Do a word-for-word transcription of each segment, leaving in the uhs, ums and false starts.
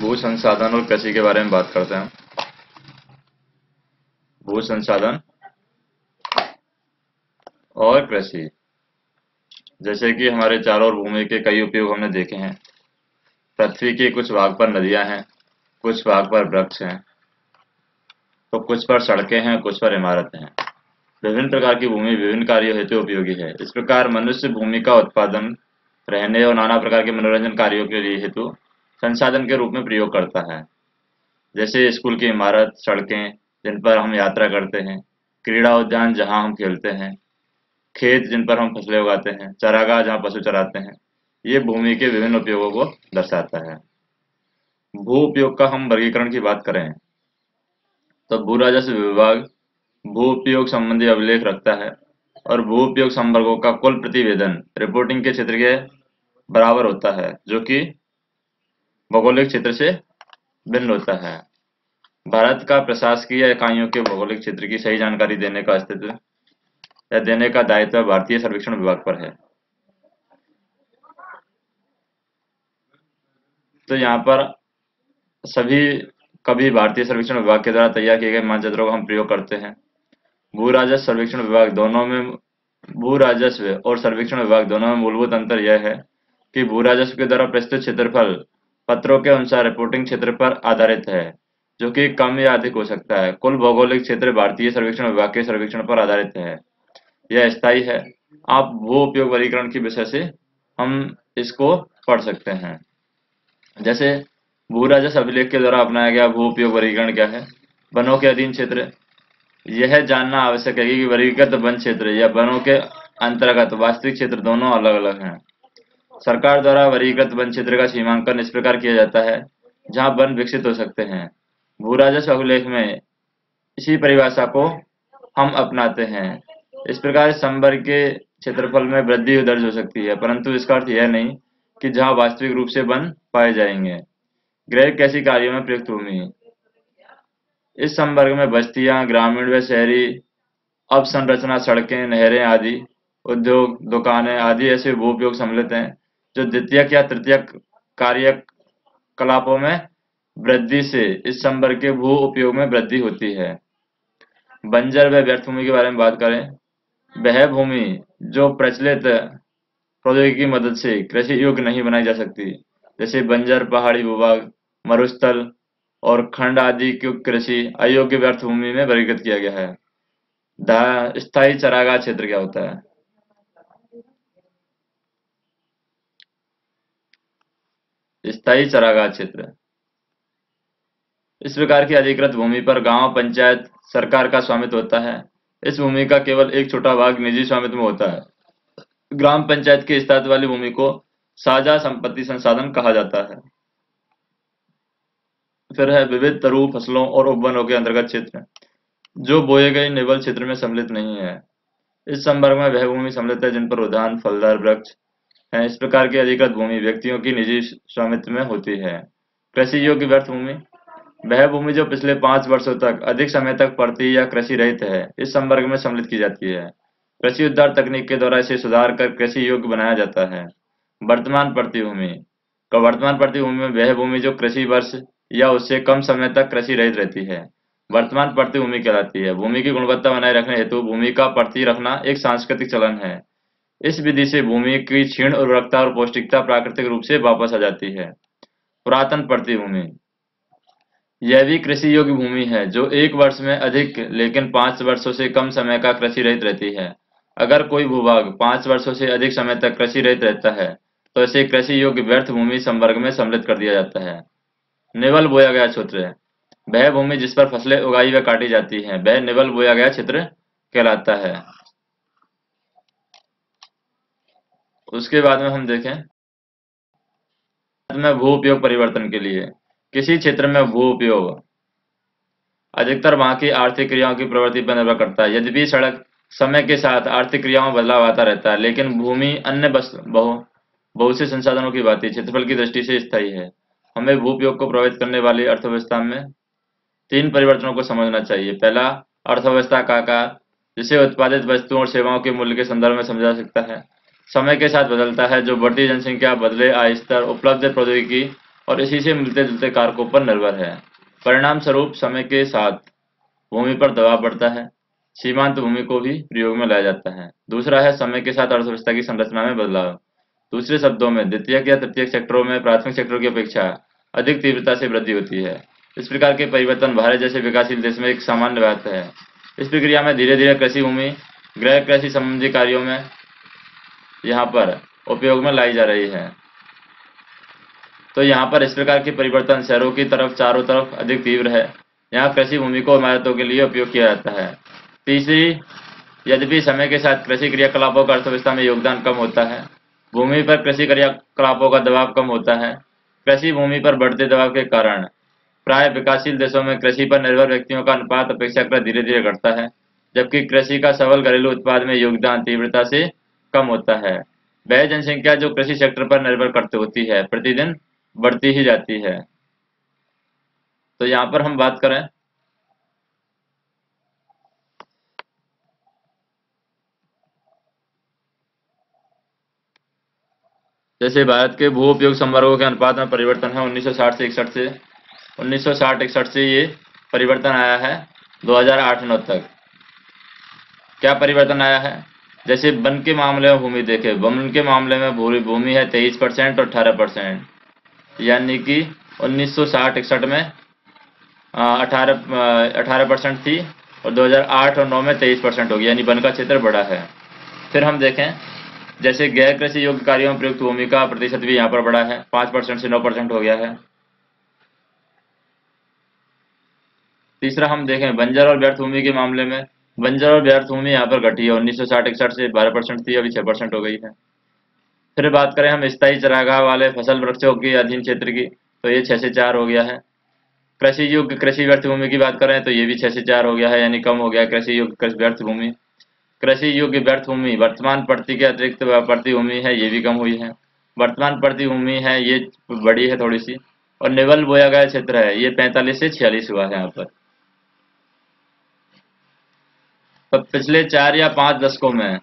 भू संसाधन और कृषि के बारे में बात करते हैं। भू संसाधन और कृषि, जैसे कि हमारे चारों ओर भूमि के कई उपयोग हमने देखे हैं। पृथ्वी के कुछ भाग पर नदियां हैं, कुछ भाग पर वृक्ष हैं, तो कुछ पर सड़कें हैं, कुछ पर इमारतें हैं। विभिन्न प्रकार की भूमि विभिन्न कार्यों हेतु उपयोगी है। इस प्रकार मनुष्य भूमि का उत्पादन, रहने और नाना प्रकार के मनोरंजन कार्यों के लिए हेतु संसाधन के रूप में प्रयोग करता है। जैसे स्कूल की इमारत, सड़कें जिन पर हम यात्रा करते हैं, क्रीड़ा उद्यान जहां हम खेलते हैं, खेत जिन पर हम फसलें उगाते हैं, चारागाह जहां पशु चराते हैं। ये भूमि के विभिन्न उपयोगों को दर्शाता है। भू उपयोग का हम वर्गीकरण की बात करें तो भू राजस्व विभाग भू उपयोग संबंधी अभिलेख रखता है और भू उपयोग संवर्गों का कुल प्रतिवेदन रिपोर्टिंग के क्षेत्र के बराबर होता है, जो कि भौगोलिक क्षेत्र से भिन्न होता है। भारत का प्रशासकीय इकाइयों के भौगोलिक क्षेत्र की सही जानकारी देने का अस्तित्व या देने का दायित्व भारतीय सर्वेक्षण विभाग पर है। तो यहाँ पर सभी कभी भारतीय सर्वेक्षण विभाग के द्वारा तैयार किए गए मानचित्रों का हम प्रयोग करते हैं। भू राजस्व सर्वेक्षण विभाग दोनों में भू राजस्व और सर्वेक्षण विभाग दोनों में मूलभूत अंतर यह है कि भू राजस्व के द्वारा प्रस्तुत क्षेत्रफल पत्रों के अनुसार रिपोर्टिंग क्षेत्र पर आधारित है, जो कि कम या अधिक हो सकता है। कुल भौगोलिक क्षेत्र भारतीय सर्वेक्षण विभाग के सर्वेक्षण पर आधारित है, यह स्थायी है। आप भू उपयोग वर्गीकरण की विषय से हम इसको पढ़ सकते हैं। जैसे भू राजस्व अभिलेख के द्वारा अपनाया गया भू उपयोग वर्गीकरण क्या है। वनों के अधीन क्षेत्र, यह जानना आवश्यक है कि वर्गीकृत वन क्षेत्र या वनों के अंतर्गत वास्तविक क्षेत्र दोनों अलग अलग हैं। सरकार द्वारा वर्गीकृत वन क्षेत्र का सीमांकन इस प्रकार किया जाता है जहां वन विकसित हो सकते हैं। भू राजस्व अभिलेख में इसी परिभाषा को हम अपनाते हैं। इस प्रकार संवर्ग के क्षेत्रफल में वृद्धि दर्ज हो सकती है, परंतु इसका अर्थ यह नहीं कि जहां वास्तविक रूप से वन पाए जाएंगे। गृह कृषि कार्यों में प्रयुक्त भूमि, इस संवर्ग में बस्तियां, ग्रामीण व शहरी अवसंरचना, सड़कें, नहरें आदि, उद्योग, दुकानें आदि ऐसे भू उपयोग सम्मिलित हैं जो द्वितीयक या तृतीयक कार्यकलापों में वृद्धि से इस संवर्ग के भू उपयोग में वृद्धि होती है। बंजर व व्यर्थ भूमि के बारे में बात करें, वह भूमि जो प्रचलित प्रौद्योगिकी की मदद से कृषि योग्य नहीं बनाई जा सकती, जैसे बंजर पहाड़ी भूभाग, मरुस्थल और खंड आदि को कृषि अयोग्य व्यर्थ भूमि में वर्गीकृत किया गया है। स्थायी चारागाह क्षेत्र क्या होता है? स्थायी चारागाह क्षेत्र, इस प्रकार की अधिकृत भूमि पर गांव, पंचायत, सरकार का स्वामित्व होता है। इस भूमि का केवल एक छोटा भाग निजी स्वामित्व में होता है। ग्राम पंचायत के स्थायित्व वाली भूमि को साझा संपत्ति संसाधन कहा जाता है। फिर है विविध तरु फसलों और उपवनों के अंतर्गत क्षेत्र, जो बोए गए निवल क्षेत्र में सम्मिलित नहीं है। इस संवर्ग में वह भूमि सम्मिलित है जिन पर उद्यान, फलदार वृक्ष हैं। इस प्रकार की अधिकृत भूमि व्यक्तियों की निजी स्वामित्व में होती है। कृषि योग्य व्यर्थ भूमि, वह भूमि जो पिछले पांच वर्षों तक अधिक समय तक पड़ती या कृषि रहित है, इस संवर्ग में सम्मिलित की जाती है। कृषि उद्धार तकनीक के द्वारा इसे सुधार कर कृषि योग्य बनाया जाता है। वर्तमान पड़ती भूमि, तो वर्तमान पड़ती भूमि में वह भूमि जो कृषि वर्ष या उससे कम समय तक कृषि रहित रहती है, वर्तमान पड़ती भूमि कहलाती है। भूमि की गुणवत्ता बनाए रखने हेतु भूमि का पड़ती रखना एक सांस्कृतिक चलन है। इस विधि से भूमि की क्षीण उर्वरकता और पौष्टिकता प्राकृतिक रूप से वापस आ जाती है। पुरातन पड़ती भूमि, यह भी कृषि योग्य भूमि है जो एक वर्ष में अधिक लेकिन पांच वर्षों से कम समय का कृषि रहित रहती है। अगर कोई भूभाग पांच वर्षों से अधिक समय तक कृषि रहित रहता है तो इसे कृषि योग्य व्यर्थ भूमि संवर्ग में सम्मिलित कर दिया जाता है। निवल बोया गया क्षेत्र, वह भूमि जिस पर फसलें उगाई व काटी जाती हैं, वह निवल बोया गया क्षेत्र कहलाता है। उसके बाद में हम देखें में भू उपयोग परिवर्तन के लिए, किसी क्षेत्र में भू उपयोग अधिकतर वहां की आर्थिक क्रियाओं की प्रवृत्ति पर निर्भर करता है। यद्यपि सड़क समय के साथ आर्थिक क्रियाओं में बदलाव आता रहता है, लेकिन भूमि अन्य बहु बहुत से संसाधनों की भांति क्षेत्रफल की दृष्टि से स्थायी है। हमें भू उपयोग को प्रभावित करने वाली अर्थव्यवस्था में तीन परिवर्तनों को समझना चाहिए। पहला, अर्थव्यवस्था का आकार, जिसे उत्पादित वस्तुओं और सेवाओं के मूल्य के संदर्भ में समझा सकता है। समय के साथ बदलता है, जो बढ़ती जनसंख्या, बदले आय स्तर, उपलब्ध प्रौद्योगिकी और इसी से मिलते जुलते कारकों पर निर्भर है। परिणाम स्वरूप समय के साथ भूमि पर दबाव बढ़ता है। सीमांत भूमि को भी प्रयोग में लाया जाता है। दूसरा है समय के साथ अर्थव्यवस्था की संरचना में बदलाव। दूसरे शब्दों में द्वितीयक या तृतीयक सेक्टरों में प्राथमिक सेक्टरों की अपेक्षा अधिक तीव्रता से वृद्धि होती है। इस प्रकार के परिवर्तन भारत जैसे विकासशील देश में एक सामान्य बात है। इस प्रक्रिया में धीरे धीरे कृषि भूमि गृह कृषि संबंधी कार्यों में यहाँ पर उपयोग में लाई जा रही है। तो यहाँ पर इस प्रकार के परिवर्तन शहरों की तरफ चारों तरफ अधिक तीव्र है। यहाँ कृषि भूमि को इमारतों के लिए उपयोग किया जाता है। तीसरी, यद्यपि समय के साथ कृषि क्रियाकलापों का अर्थव्यवस्था में योगदान कम होता है, भूमि पर कृषि क्रियाकलापों का दबाव कम होता है। कृषि भूमि पर बढ़ते दबाव के कारण प्राय विकासशील देशों में कृषि पर निर्भर व्यक्तियों का अनुपात अपेक्षाकृत धीरे धीरे घटता है, जबकि कृषि का सबल घरेलू उत्पाद में योगदान तीव्रता से कम होता है। वह जनसंख्या जो कृषि सेक्टर पर निर्भर करते होती है, प्रतिदिन बढ़ती ही जाती है। तो यहाँ पर हम बात करें जैसे भारत के भू उपयोग संवर्गों के अनुपात में परिवर्तन है उन्नीस सौ साठ से इकसठ से उन्नीस सौ साठ इकसठ से ये परिवर्तन आया है दो हज़ार आठ नौ तक। क्या परिवर्तन आया है? जैसे वन के मामले में भूमि देखें, वन के मामले में भूमि भूमि है तेईस परसेंट और अठारह परसेंट, यानी कि उन्नीस सौ साठ इकसठ में अठारह अठारह परसेंट थी और दो हज़ार आठ और नौ में तेईस परसेंट हो गई, यानी वन का क्षेत्र बढ़ा है। फिर हम देखें जैसे गैर कृषि योग्य कार्यों में प्रयुक्त भूमि का प्रतिशत भी यहाँ पर बढ़ा है, पाँच परसेंट से नौ परसेंट हो गया है। तीसरा हम देखें बंजर और व्यर्थ भूमि के मामले में, बंजर और व्यर्थ भूमि यहाँ पर घटी है, उन्नीस सौ साठ इकसठ से बारह परसेंट थी, अभी छह परसेंट हो गई है। फिर बात करें हम स्थायी चरागाह वाले फसल वृक्षों के अधीन क्षेत्र की, तो ये छह से चार हो गया है। कृषि योग्य कृषि व्यर्थ भूमि की बात करें तो ये भी छह से चार हो गया है, यानी कम हो गया कृषि योग्य व्यर्थ भूमि। कृषि योग्य व्यर्थ भूमि वर्तमान प्रति के अतिरिक्त प्रति भूमि है, ये भी कम हुई है। वर्तमान प्रति भूमि है ये बड़ी है थोड़ी सी, और निवल बोया गया क्षेत्र है ये पैंतालीस से छियालीस हुआ है यहाँ पर। तो पिछले चार या पांच दशकों में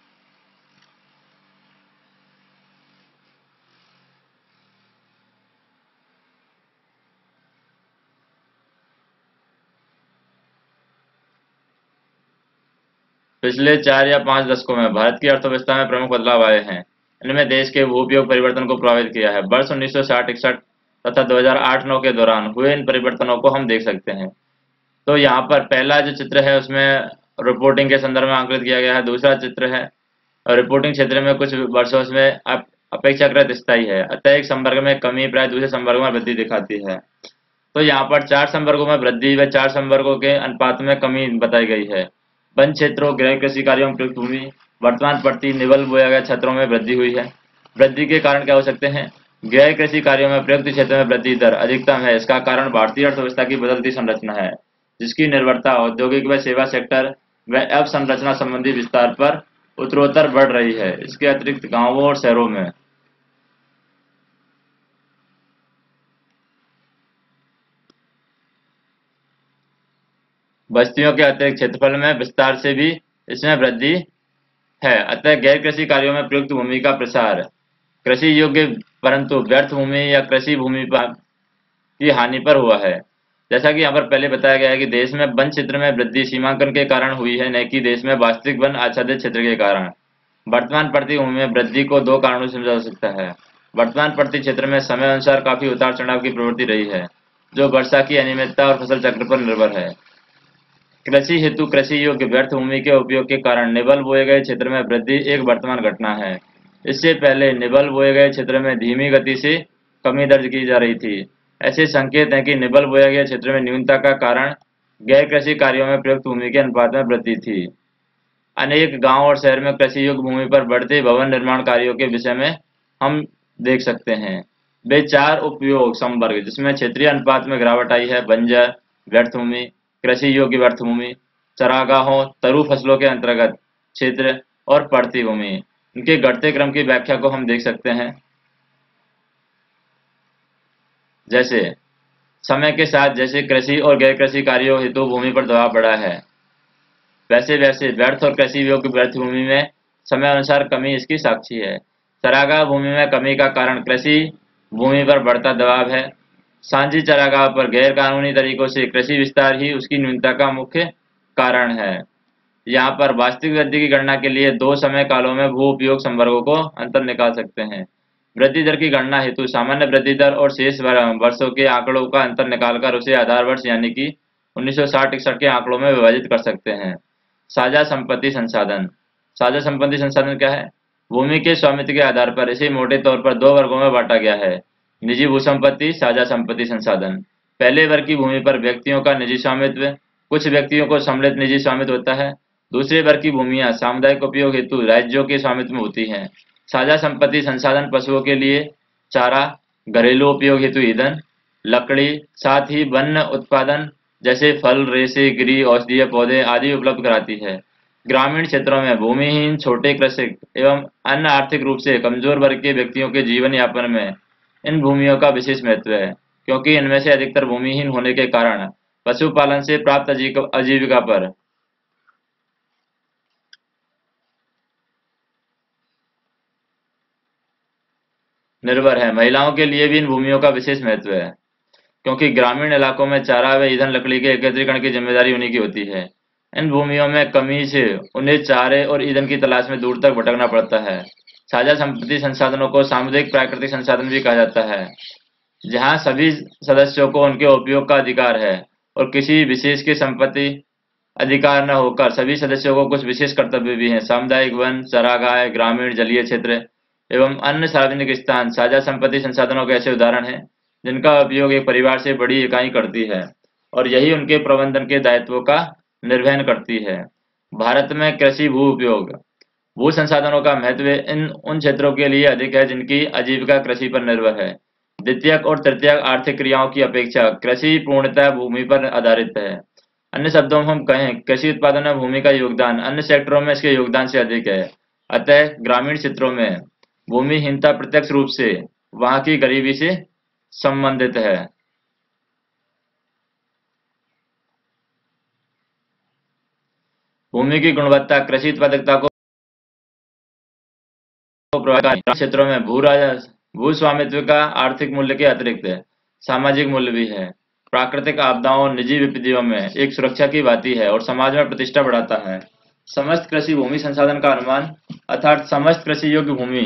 पिछले चार या पांच दशकों में भारत की अर्थव्यवस्था में प्रमुख बदलाव आए हैं। इनमें देश के भू-उपयोग परिवर्तन को प्रभावित किया है। वर्ष उन्नीस सौ साठ इकसठ तथा दो हज़ार आठ नौ के दौरान हुए इन परिवर्तनों को हम देख सकते हैं। तो यहाँ पर पहला जो चित्र है उसमें रिपोर्टिंग के संदर्भ में आंकलित किया गया है। दूसरा चित्र है रिपोर्टिंग क्षेत्र में कुछ वर्षों में अपेक्षाकृत स्थायी है, अतः एक संवर्ग में कमी प्राय दूसरे संवर्ग में वृद्धि दिखाती है। तो यहाँ पर चार संवर्गों में वृद्धि व चार संवर्गों के अनुपात में कमी बताई गई है। वन क्षेत्रों गृह कृषि कार्यों में प्रयुक्त भूमि वर्तमान प्रति निवल बोया गया क्षेत्रों में वृद्धि हुई है। वृद्धि के कारण क्या हो सकते हैं? गृह कृषि कार्यों में प्रयुक्त क्षेत्र में वृद्धि दर अधिकतम है। इसका कारण भारतीय अर्थव्यवस्था की बदलती संरचना है, जिसकी निर्भरता औद्योगिक व सेवा सेक्टर व अवसंरचना संबंधी विस्तार पर उत्तरोत्तर बढ़ रही है। इसके अतिरिक्त गांवों और शहरों में बस्तियों के अतिरिक्त क्षेत्रफल में विस्तार से भी इसमें वृद्धि है। अतः गैर कृषि कार्यों में प्रयुक्त भूमि का प्रसार कृषि योग्य परंतु व्यर्थ भूमि या कृषि भूमि की हानि पर हुआ है। जैसा कि यहाँ पर पहले बताया गया है कि देश में वन क्षेत्र में वृद्धि सीमांकन के कारण हुई है, न कि देश में वास्तविक वन आच्छादित क्षेत्र के कारण। वर्तमान प्रति भूमि में वृद्धि को दो कारणों से समझा जा सकता है। वर्तमान प्रति क्षेत्र में समय अनुसार काफी उतार चढ़ाव की प्रवृत्ति रही है, जो वर्षा की अनियमितता और फसल चक्र पर निर्भर है। कृषि हेतु कृषि योग्य व्यर्थ भूमि के उपयोग के कारण निवल बोए गए क्षेत्र में वृद्धि एक वर्तमान घटना है। इससे पहले निवल बोए गए क्षेत्र में धीमी गति से कमी दर्ज की जा रही थी। ऐसे संकेत हैं कि निवल बोया गया क्षेत्र में न्यूनता का कारण गैर कृषि कार्यों में प्रयुक्त भूमि के अनुपात में वृद्धि थी। अनेक गांव और शहर में कृषि योग्य भूमि पर बढ़ते भवन निर्माण कार्यों के विषय में हम देख सकते हैं। वे चार उपयोग संवर्ग जिसमें क्षेत्रीय अनुपात में गिरावट आई है: बंजर, व्यर्थ भूमि, कृषि योग्य व्यर्थ भूमि, चरागाहों, तरु फसलों के अंतर्गत क्षेत्र और पड़ती भूमि। इनके घटते क्रम की व्याख्या को हम देख सकते हैं। जैसे समय के साथ जैसे कृषि और गैर कृषि कार्यों हेतु भूमि पर दबाव बढ़ा है, वैसे वैसे व्यर्थ और कृषि योग्य व्यर्थ भूमि में समय अनुसार कमी इसकी साक्षी है। चरागाह भूमि में कमी का कारण कृषि भूमि पर बढ़ता दबाव है। साझी चारागाह पर गैर कानूनी तरीकों से कृषि विस्तार ही उसकी न्यूनता का मुख्य कारण है। यहाँ पर वास्तविक वृद्धि की गणना के लिए दो समय कालों में भू उपयोग संवर्गों को अंतर निकाल सकते हैं। वृद्धि दर की गणना हेतु सामान्य वृद्धि दर और शेष वर्षों के आंकड़ों का अंतर निकालकर उसे आधार वर्ष यानी कि उन्नीस सौ साठ इकसठ के आंकड़ों में विभाजित कर सकते हैं। साझा संपत्ति संसाधन। साझा संपत्ति संसाधन क्या है? भूमि के स्वामित्व के आधार पर इसे मोटे तौर पर दो वर्गों में बांटा गया है। निजी भू संपत्ति, साझा संपत्ति संसाधन। पहले वर्ग की भूमि पर व्यक्तियों का निजी स्वामित्व, कुछ व्यक्तियों को सम्मिलित निजी स्वामित्व होता है। दूसरे वर्ग की भूमियां सामुदायिक उपयोग हेतु राज्यों के स्वामित्व में होती हैं। साझा संपत्ति संसाधन पशुओं के लिए चारा, घरेलू उपयोग हेतु ईंधन, लकड़ी, साथ ही वन्य उत्पादन जैसे फल, रेशे, गिरी, औषधीय पौधे आदि उपलब्ध कराती है। ग्रामीण क्षेत्रों में भूमिहीन छोटे कृषक एवं अन्य आर्थिक रूप से कमजोर वर्ग के व्यक्तियों के जीवन यापन में इन भूमियों का विशेष महत्व है, क्योंकि इनमें से अधिकतर भूमिहीन होने के कारण पशुपालन से प्राप्त आजीविका पर निर्भर है। महिलाओं के लिए भी इन भूमियों का विशेष महत्व है, क्योंकि ग्रामीण इलाकों में चारा व ईंधन लकड़ी के एकत्रीकरण की जिम्मेदारी उन्हीं की होती है। इन भूमियों में कमी से उन्हें चारे और ईंधन की तलाश में दूर तक भटकना पड़ता है। साझा संपत्ति संसाधनों को सामुदायिक प्राकृतिक संसाधन भी कहा जाता है, जहां सभी सदस्यों को उनके उपयोग का अधिकार है और किसी विशेष की संपत्ति अधिकार न होकर सभी सदस्यों को कुछ विशेष कर्तव्य भी हैं। सामुदायिक वन, चरागाह, ग्रामीण जलीय क्षेत्र एवं अन्य सार्वजनिक स्थान साझा संपत्ति संसाधनों के ऐसे उदाहरण हैं जिनका उपयोग एक परिवार से बड़ी इकाई करती है और यही उनके प्रबंधन के दायित्वों का निर्वहन करती है। भारत में कृषि भू उपयोग भू संसाधनों का महत्व इन उन क्षेत्रों के लिए अधिक है जिनकी आजीविका कृषि पर निर्भर है। द्वितीयक और तृतीयक आर्थिक क्रियाओं की अपेक्षा कृषि पूर्णतः भूमि पर आधारित है। अन्य शब्दों में हम कहें, कृषि उत्पादन में भूमि का योगदान अन्य सेक्टरों में इसके योगदान से अधिक है। अतः ग्रामीण क्षेत्रों में भूमिहीनता प्रत्यक्ष रूप से वहां की गरीबी से संबंधित है। भूमि की गुणवत्ता कृषि उत्पादकता को प्रभावित क्षेत्रों में भू भू स्वामित्व का आर्थिक मूल्य के अतिरिक्त सामाजिक मूल्य भी है। प्राकृतिक आपदाओं और निजी विपत्तियों में एक सुरक्षा की भांति है और समाज में प्रतिष्ठा बढ़ाता है। समस्त कृषि भूमि संसाधन का अनुमान अर्थात समस्त कृषि योग्य भूमि,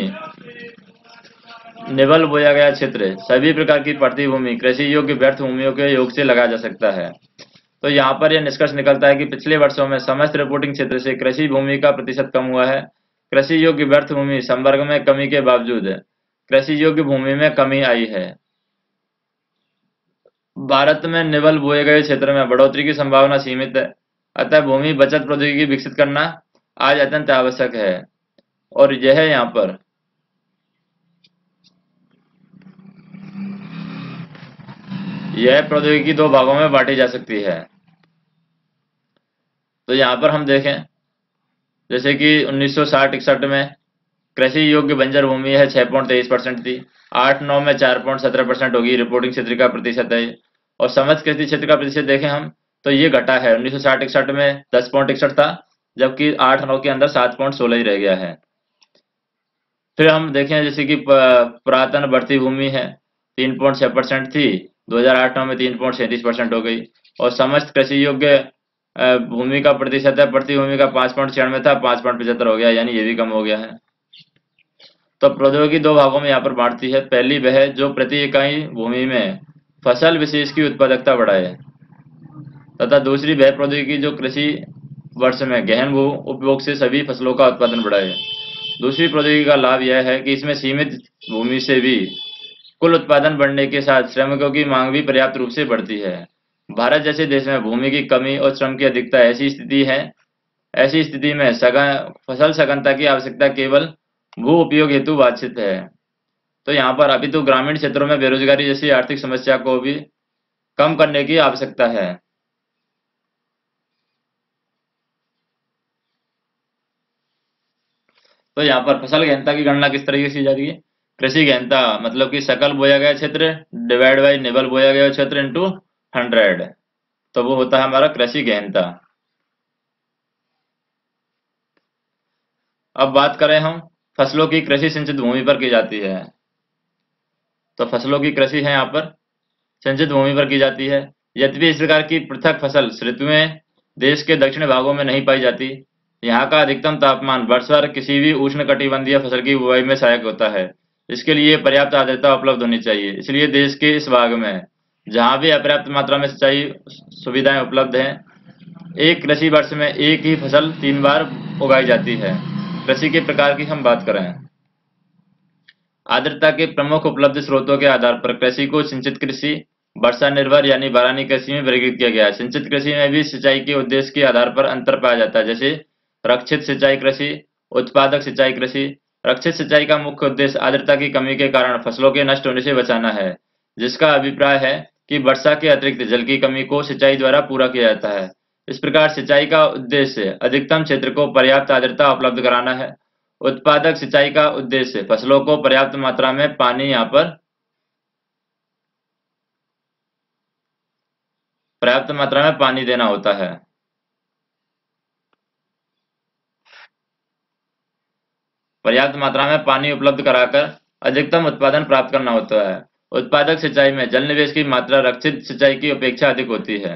निवल बोया गया क्षेत्र, सभी प्रकार की पड़ती भूमि कृषि योग्य व्यर्थ भूमियों के योग से लगाया जा सकता है। तो यहाँ पर यह निष्कर्ष निकलता है कि पिछले वर्षों में समस्त रिपोर्टिंग क्षेत्र से कृषि भूमि का प्रतिशत कम हुआ है। कृषि योग्य व्यर्थ भूमि संवर्ग में कमी के बावजूद कृषि योग्य भूमि में कमी आई है। भारत में निवल बोए गए क्षेत्र में बढ़ोतरी की संभावना सीमित है, अतः भूमि बचत प्रौद्योगिकी विकसित करना आज अत्यंत आवश्यक है। और यह यहाँ पर यह प्रौद्योगिकी दो भागों में बांटी जा सकती है। तो यहाँ पर हम देखें, जैसे कि उन्नीस सौ साठ इकसठ में कृषि योग्य बंजर भूमि है छह पॉइंट तेईस परसेंट थी, आठ नौ में चार पॉइंट सत्रह परसेंट होगी रिपोर्टिंग क्षेत्र का प्रतिशत है। और समस्त कृषि क्षेत्र का प्रतिशत देखें हम तो ये घटा है, उन्नीस सौ साठ इकसठ में दस पॉइंट इकसठ था, जबकि आठ नौ के अंदर सात पॉइंट सोलह ही रह गया है। फिर हम देखें जैसे कि पुरातन बढ़ती भूमि है, तीन पॉइंट छह परसेंट थी, दो हजार आठ नौ में तीन पॉइंट सैंतीस परसेंट हो गई। और समस्त कृषि योग्य भूमि का प्रतिशत है बढ़ती भूमि का पांच पॉइंट छियानवे था, पांच पॉइंट पचहत्तर हो गया, यानी ये भी कम हो गया है। तो प्रौद्योगिकी दो भागों में यहाँ पर बांटती है। पहली वह जो प्रति इकाई भूमि में फसल विशेष की उत्पादकता बढ़ाए, तथा दूसरी वह प्रौद्योगिकी जो कृषि वर्ष में गहन भू उपयोग से सभी फसलों का उत्पादन बढ़ाए। दूसरी प्रौद्योगिकी का लाभ यह है कि इसमें सीमित भूमि से भी कुल उत्पादन बढ़ने के साथ श्रमिकों की मांग भी पर्याप्त रूप से बढ़ती है। भारत जैसे देश में भूमि की कमी और श्रम की अधिकता ऐसी स्थिति है ऐसी स्थिति में सघन फसल सघनता की आवश्यकता केवल भू उपयोग हेतु वांछित है। तो यहाँ पर अभी तो ग्रामीण क्षेत्रों में बेरोजगारी जैसी आर्थिक समस्या को भी कम करने की आवश्यकता है। तो यहाँ पर फसल गहनता की गणना किस तरीके से की जा रही है? कृषि गहनता मतलब कि सकल बोया गया क्षेत्र डिवाइड बाई निवल बोया गया क्षेत्र इंटू हंड्रेड, तो वो होता है हमारा कृषि गहनता। अब बात करें हम फसलों की कृषि सिंचित भूमि पर की जाती है। तो फसलों की कृषि है यहाँ पर सिंचित भूमि पर की जाती है। यद्यपि इस प्रकार की पृथक फसल ऋतुएं देश के दक्षिणी भागों में नहीं पाई जाती। यहाँ का अधिकतम तापमान वर्ष भर किसी भी उष्णकटिबंधीय फसल की बुवाई में सहायक होता है। इसके लिए पर्याप्त आर्द्रता उपलब्ध होनी चाहिए। इसलिए देश के इस भाग में जहाँ भी अपर्याप्त मात्रा में सिंचाई सुविधाएं उपलब्ध हैं, एक कृषि वर्ष में एक ही फसल तीन बार उगाई जाती है। कृषि के प्रकार की हम बात करें, आर्द्रता के प्रमुख उपलब्ध स्रोतों के आधार पर कृषि को सिंचित कृषि, वर्षा निर्भर यानी बारानी कृषि में वर्गीकृत किया गया है। सिंचित कृषि में भी सिंचाई के उद्देश्य के आधार पर अंतर पाया जाता है, जैसे रक्षित सिंचाई कृषि, उत्पादक सिंचाई कृषि। रक्षित सिंचाई का मुख्य उद्देश्य आर्द्रता की कमी के कारण फसलों के नष्ट होने से बचाना है, जिसका अभिप्राय है कि वर्षा के अतिरिक्त जल की कमी को सिंचाई द्वारा पूरा किया जाता है। इस प्रकार सिंचाई का उद्देश्य अधिकतम क्षेत्र को पर्याप्त आर्द्रता उपलब्ध कराना है। उत्पादक सिंचाई का उद्देश्य फसलों को पर्याप्त मात्रा में पानी यहाँ पर पर्याप्त मात्रा में पानी देना होता है। पर्याप्त मात्रा में पानी उपलब्ध कराकर अधिकतम उत्पादन प्राप्त करना होता है। उत्पादक सिंचाई में जल निवेश की मात्रा रक्षित सिंचाई की अपेक्षा अधिक होती है।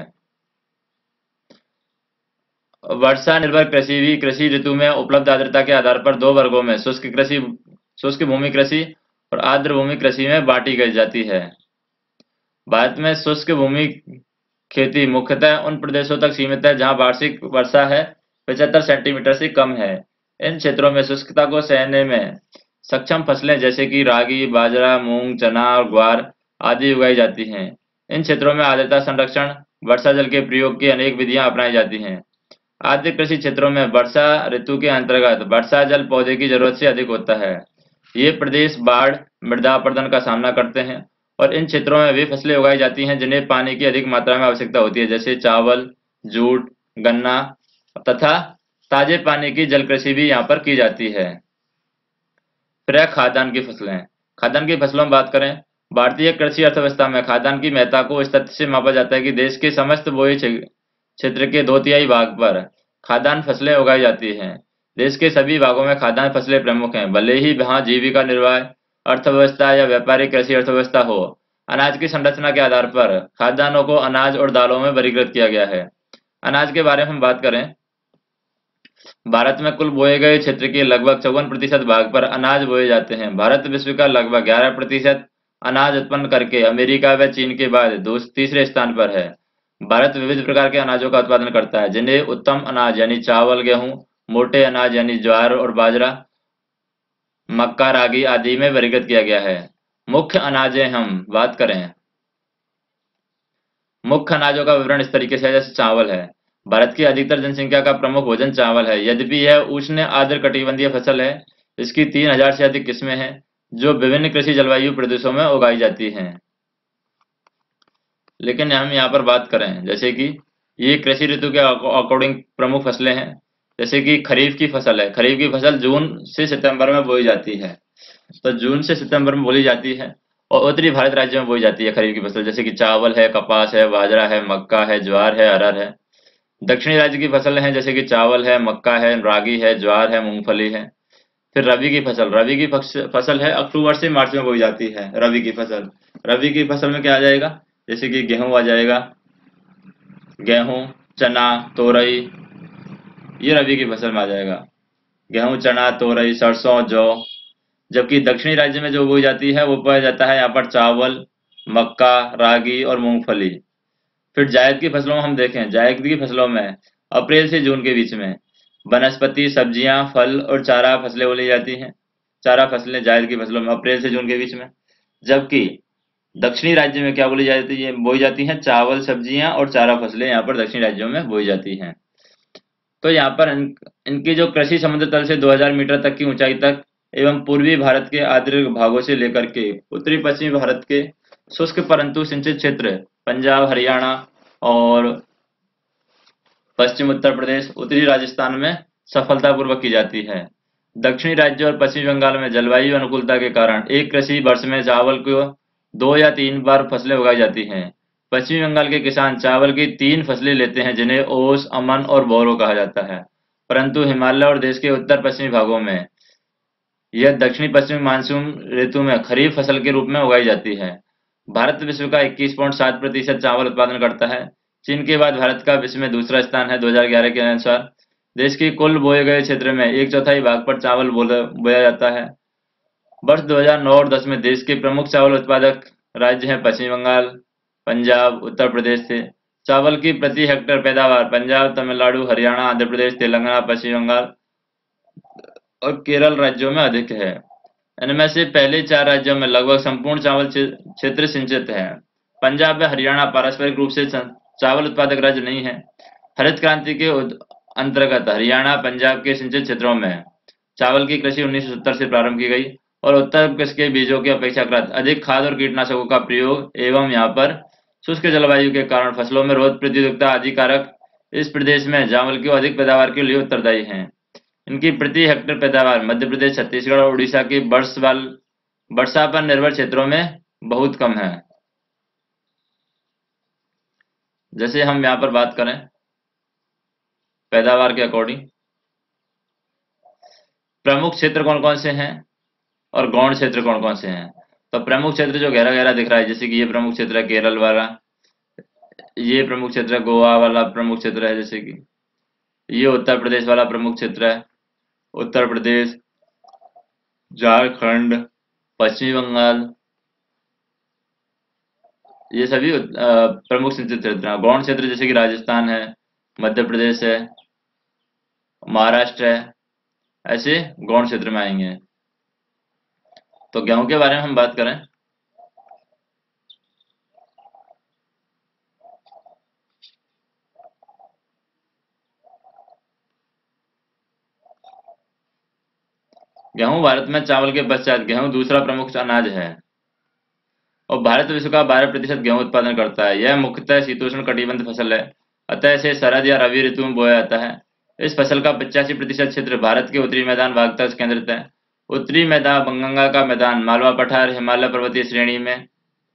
वर्षा निर्भर कृषि भी कृषि ऋतु में उपलब्ध आर्द्रता के आधार पर दो वर्गों में शुष्क कृषि शुष्क भूमि कृषि और आर्द्र भूमि कृषि में बांटी गई जाती है। भारत में शुष्क भूमि खेती मुख्यतः उन प्रदेशों तक सीमित है जहां वार्षिक वर्षा है पचहत्तर सेंटीमीटर से कम है। इन क्षेत्रों में शुष्कता को सहने में सक्षम फसलें जैसे कि रागी, बाजरा, मूंग, चना और ग्वार आदि उगाई जाती हैं। इन क्षेत्रों में आर्द्रता संरक्षण, वर्षा जल के प्रयोग की अनेक विधियां अपनाई जाती हैं। आद्र कृषि क्षेत्रों में वर्षा ऋतु के अंतर्गत वर्षा जल पौधे की जरूरत से अधिक होता है। ये प्रदेश बाढ़, मृदा अपरदन का सामना करते हैं और इन क्षेत्रों में वे फसलें उगाई जाती हैं जिन्हें पानी की अधिक मात्रा में आवश्यकता होती है, जैसे चावल, जूट, गन्ना तथा ताजे पानी की जल कृषि भी यहाँ पर की जाती है। फिर है खाद्यान्न की फसलें। खाद्यान्न की फसलों में बात करें, भारतीय कृषि अर्थव्यवस्था में खाद्यान्न की महत्ता को इस तथ्य से मापा जाता है कि देश के समस्त बोई क्षेत्र के दो तिहाई भाग पर खाद्यान्न फसलें उगाई जाती हैं। देश के सभी भागों में खाद्यान्न फसलें प्रमुख हैं, भले ही वहां जीविका निर्वाह अर्थव्यवस्था या व्यापारिक कृषि अर्थव्यवस्था हो। अनाज की संरचना के आधार पर खाद्यान्नों को अनाज और दालों में वर्गीकृत किया गया है। अनाज के बारे में हम बात करें, भारत में कुल बोए गए क्षेत्र के लगभग चौवन प्रतिशत भाग पर अनाज बोए जाते हैं। भारत विश्व का लगभग ग्यारह प्रतिशत अनाज उत्पन्न करके अमेरिका व चीन के बाद दूसरे तीसरे स्थान पर है। भारत विविध प्रकार के अनाजों का उत्पादन करता है, जिन्हें उत्तम अनाज यानी चावल, गेहूं, मोटे अनाज यानी ज्वार और बाजरा, मक्का, रागी आदि में वर्गीकृत किया गया है। मुख्य अनाजें हम बात करें, मुख्य अनाजों का विवरण इस तरीके से है, जैसे चावल है। भारत की अधिकतर जनसंख्या का प्रमुख भोजन चावल है। यद्यपि यह उष्ण आर्द्र कटिबंधीय फसल है, इसकी तीन हजार से अधिक किस्में हैं जो विभिन्न कृषि जलवायु प्रदेशों में उगाई जाती हैं। लेकिन हम यहाँ पर बात करें, जैसे कि ये कृषि ऋतु के अकॉर्डिंग प्रमुख फसलें हैं, जैसे कि खरीफ की फसल है। खरीफ की फसल जून से सितंबर में बोई जाती है, तो जून से सितंबर में बोई जाती है और उत्तरी भारत राज्यों में बोई जाती है खरीफ की फसल, जैसे कि चावल है, कपास है, बाजरा है, मक्का है, ज्वार है, अरहर है। दक्षिणी राज्य की फसल हैं, जैसे कि चावल है, मक्का है, रागी है, ज्वार है, मूंगफली है। फिर रबी की फसल, रबी की फसल है अक्टूबर से मार्च में बोई जाती है। रबी की फसल रबी की फसल में क्या आ जाएगा, जैसे कि गेहूं आ जाएगा, गेहूं, चना, तोरई, ये रबी की फसल में आ जाएगा। गेहूं, चना, तोरई, सरसों, जौ। जबकि दक्षिणी राज्य में जो बोई जाती है वो पाया जाता है यहाँ पर चावल, मक्का, रागी और मूंगफली। फिर जायद की फसलों में हम देखें, जायद की फसलों में अप्रैल से जून के बीच में वनस्पति, सब्जियां, फल और चारा फसलें बोली जाती हैं। चारा फसलें जायद की फसलों में अप्रैल से जून के बीच में। जबकि दक्षिणी राज्य में क्या बोली जाती है, बोई जाती हैं चावल, सब्जियां और चारा फसलें यहाँ पर दक्षिणी राज्यों में बोई जाती हैं। तो यहाँ पर इन, इनकी जो कृषि समुद्र तल से दो हज़ार मीटर तक की ऊंचाई तक एवं पूर्वी भारत के आर्द्र भागों से लेकर के उत्तरी पश्चिमी भारत के शुष्क परंतु सिंचित क्षेत्र पंजाब, हरियाणा और पश्चिम उत्तर प्रदेश, उत्तरी राजस्थान में सफलतापूर्वक की जाती है। दक्षिणी राज्य और पश्चिमी बंगाल में जलवायु अनुकूलता के कारण एक कृषि वर्ष में चावल को दो या तीन बार फसलें उगाई जाती हैं। पश्चिमी बंगाल के किसान चावल की तीन फसलें लेते हैं, जिन्हें ओस, अमन और बोरो कहा जाता है। परंतु हिमालय और देश के उत्तर पश्चिमी भागों में यह दक्षिणी पश्चिमी मानसून ऋतु में खरीफ फसल के रूप में उगाई जाती है। भारत विश्व का इक्कीस पॉइंट सात प्रतिशत चावल उत्पादन करता है। चीन के बाद भारत का विश्व में दूसरा स्थान है। दो हज़ार ग्यारह के अनुसार देश के कुल बोए गए क्षेत्र में एक चौथाई भाग पर चावल बोया जाता है। वर्ष दो हज़ार नौ और दस में देश के प्रमुख चावल उत्पादक राज्य हैं पश्चिम बंगाल, पंजाब, उत्तर प्रदेश थे। चावल की प्रति हेक्टेयर पैदावार पंजाब, तमिलनाडु, हरियाणा, आंध्र प्रदेश, तेलंगाना, पश्चिम बंगाल और केरल राज्यों में अधिक है। इनमें से पहले चार राज्यों में लगभग संपूर्ण चावल क्षेत्र सिंचित है। पंजाब व हरियाणा पारस्परिक रूप से चावल उत्पादक राज्य नहीं है। हरित क्रांति के अंतर्गत हरियाणा, पंजाब के सिंचित क्षेत्रों में चावल की कृषि उन्नीस सौ सत्तर से प्रारंभ की गई और उत्तर प्रदेश के बीजों के अपेक्षाकृत अधिक खाद और कीटनाशकों का प्रयोग एवं यहाँ पर शुष्क जलवायु के कारण फसलों में रोग प्रतिरोधकता आदि कारक इस प्रदेश में चावल की अधिक पैदावार के लिए उत्तरदायी हैं। इनकी प्रति हेक्टेयर पैदावार मध्य प्रदेश, छत्तीसगढ़ और उड़ीसा की वर्षावाल वर्षा पर निर्भर क्षेत्रों में बहुत कम है। जैसे हम यहाँ पर बात करें पैदावार के अकॉर्डिंग प्रमुख क्षेत्र कौन कौन से हैं और गौण क्षेत्र कौन कौन से हैं। तो प्रमुख क्षेत्र जो गहरा गहरा दिख रहा है, जैसे कि ये प्रमुख क्षेत्र है केरल वाला, ये प्रमुख क्षेत्र है गोवा वाला प्रमुख क्षेत्र है, जैसे कि ये उत्तर प्रदेश वाला प्रमुख क्षेत्र है, उत्तर प्रदेश, झारखंड, पश्चिम बंगाल, ये सभी प्रमुख सिंचित क्षेत्र हैं। गौण क्षेत्र जैसे कि राजस्थान है, मध्य प्रदेश है, महाराष्ट्र है, ऐसे गौण क्षेत्र में आएंगे। तो गेहूं के बारे में हम बात करें गेहूं भारत में चावल के पश्चात गेहूं दूसरा प्रमुख अनाज है और भारत विश्व का बारह प्रतिशत गेहूं उत्पादन करता है। यह मुख्यतः शीतोष्ण कटिबंध फसल है, अतः इसे शरद या रबी ऋतु में बोया जाता है। इस फसल का पचासी प्रतिशत क्षेत्र भारत के उत्तरी मैदान भाग तक केंद्रित है। उत्तरी मैदान बंगंगा का मैदान, मालवा पठार, हिमालय पर्वतीय श्रेणी में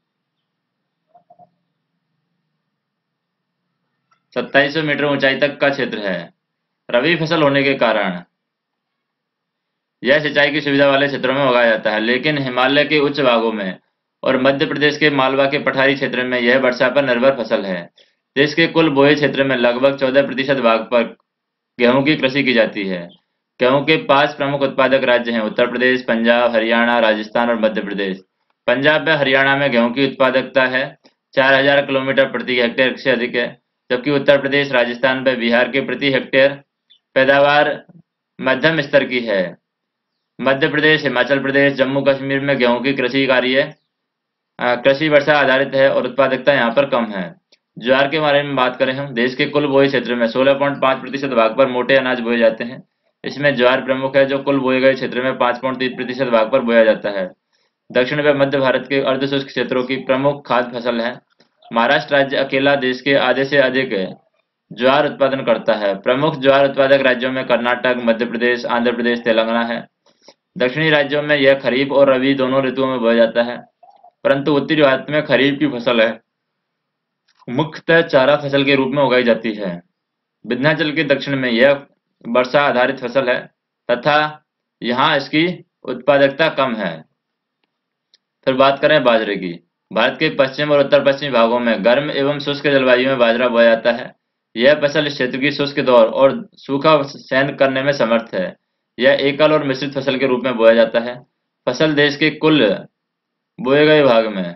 सत्ताईस सौ मीटर ऊंचाई तक का क्षेत्र है। रबी फसल होने के कारण यह सिंचाई की सुविधा वाले क्षेत्रों में उगाया जाता है, लेकिन हिमालय के उच्च भागों में और मध्य प्रदेश के मालवा के पठारी क्षेत्र में यह वर्षा पर निर्भर फसल है। देश के कुल बोए क्षेत्र में लगभग चौदह प्रतिशत भाग पर गेहूं की कृषि की जाती है। गेहूं के पांच प्रमुख उत्पादक राज्य हैं उत्तर प्रदेश, पंजाब, हरियाणा, राजस्थान और मध्य प्रदेश। पंजाब व हरियाणा में गेहूं की उत्पादकता है चार हजार किलोमीटर प्रति हेक्टेयर से अधिक है, जबकि उत्तर प्रदेश, राजस्थान व बिहार के प्रति हेक्टेयर पैदावार मध्यम स्तर की है। मध्य प्रदेश, हिमाचल प्रदेश, जम्मू कश्मीर में गेहूं की कृषि कार्य कृषि वर्षा आधारित है और उत्पादकता यहाँ पर कम है। ज्वार के बारे में बात करें हम, देश के कुल बोए क्षेत्र में सोलह पॉइंट पाँच प्रतिशत भाग पर मोटे अनाज बोए जाते हैं। इसमें ज्वार प्रमुख है, जो कुल बोए गए क्षेत्र में पाँच पॉइंट तीन प्रतिशत भाग पर बोया जाता है। दक्षिण व मध्य भारत के अर्धशुष्क क्षेत्रों की प्रमुख खाद्य फसल है। महाराष्ट्र राज्य अकेला देश के आधे से अधिक ज्वार उत्पादन करता है। प्रमुख ज्वार उत्पादक राज्यों में कर्नाटक, मध्य प्रदेश, आंध्र प्रदेश, तेलंगाना है। दक्षिणी राज्यों में यह खरीफ और रबी दोनों ऋतुओं में बोया जाता है, परंतु उत्तरी भारत में खरीफ की फसल है मुख्यतः चारा फसल के रूप में उगाई जाती है। विंध्याचल के दक्षिण में यह वर्षा आधारित फसल है तथा यहाँ इसकी उत्पादकता कम है। फिर बात करें बाजरे की, भारत के पश्चिम और उत्तर पश्चिमी भागों में गर्म एवं शुष्क जलवायु में बाजरा बोया जाता है। यह फसल इस क्षेत्र की शुष्क दौर और सूखा सहन करने में समर्थ है। यह एकल और मिश्रित फसल के रूप में बोया जाता है। फसल देश के कुल बोए गए भाग में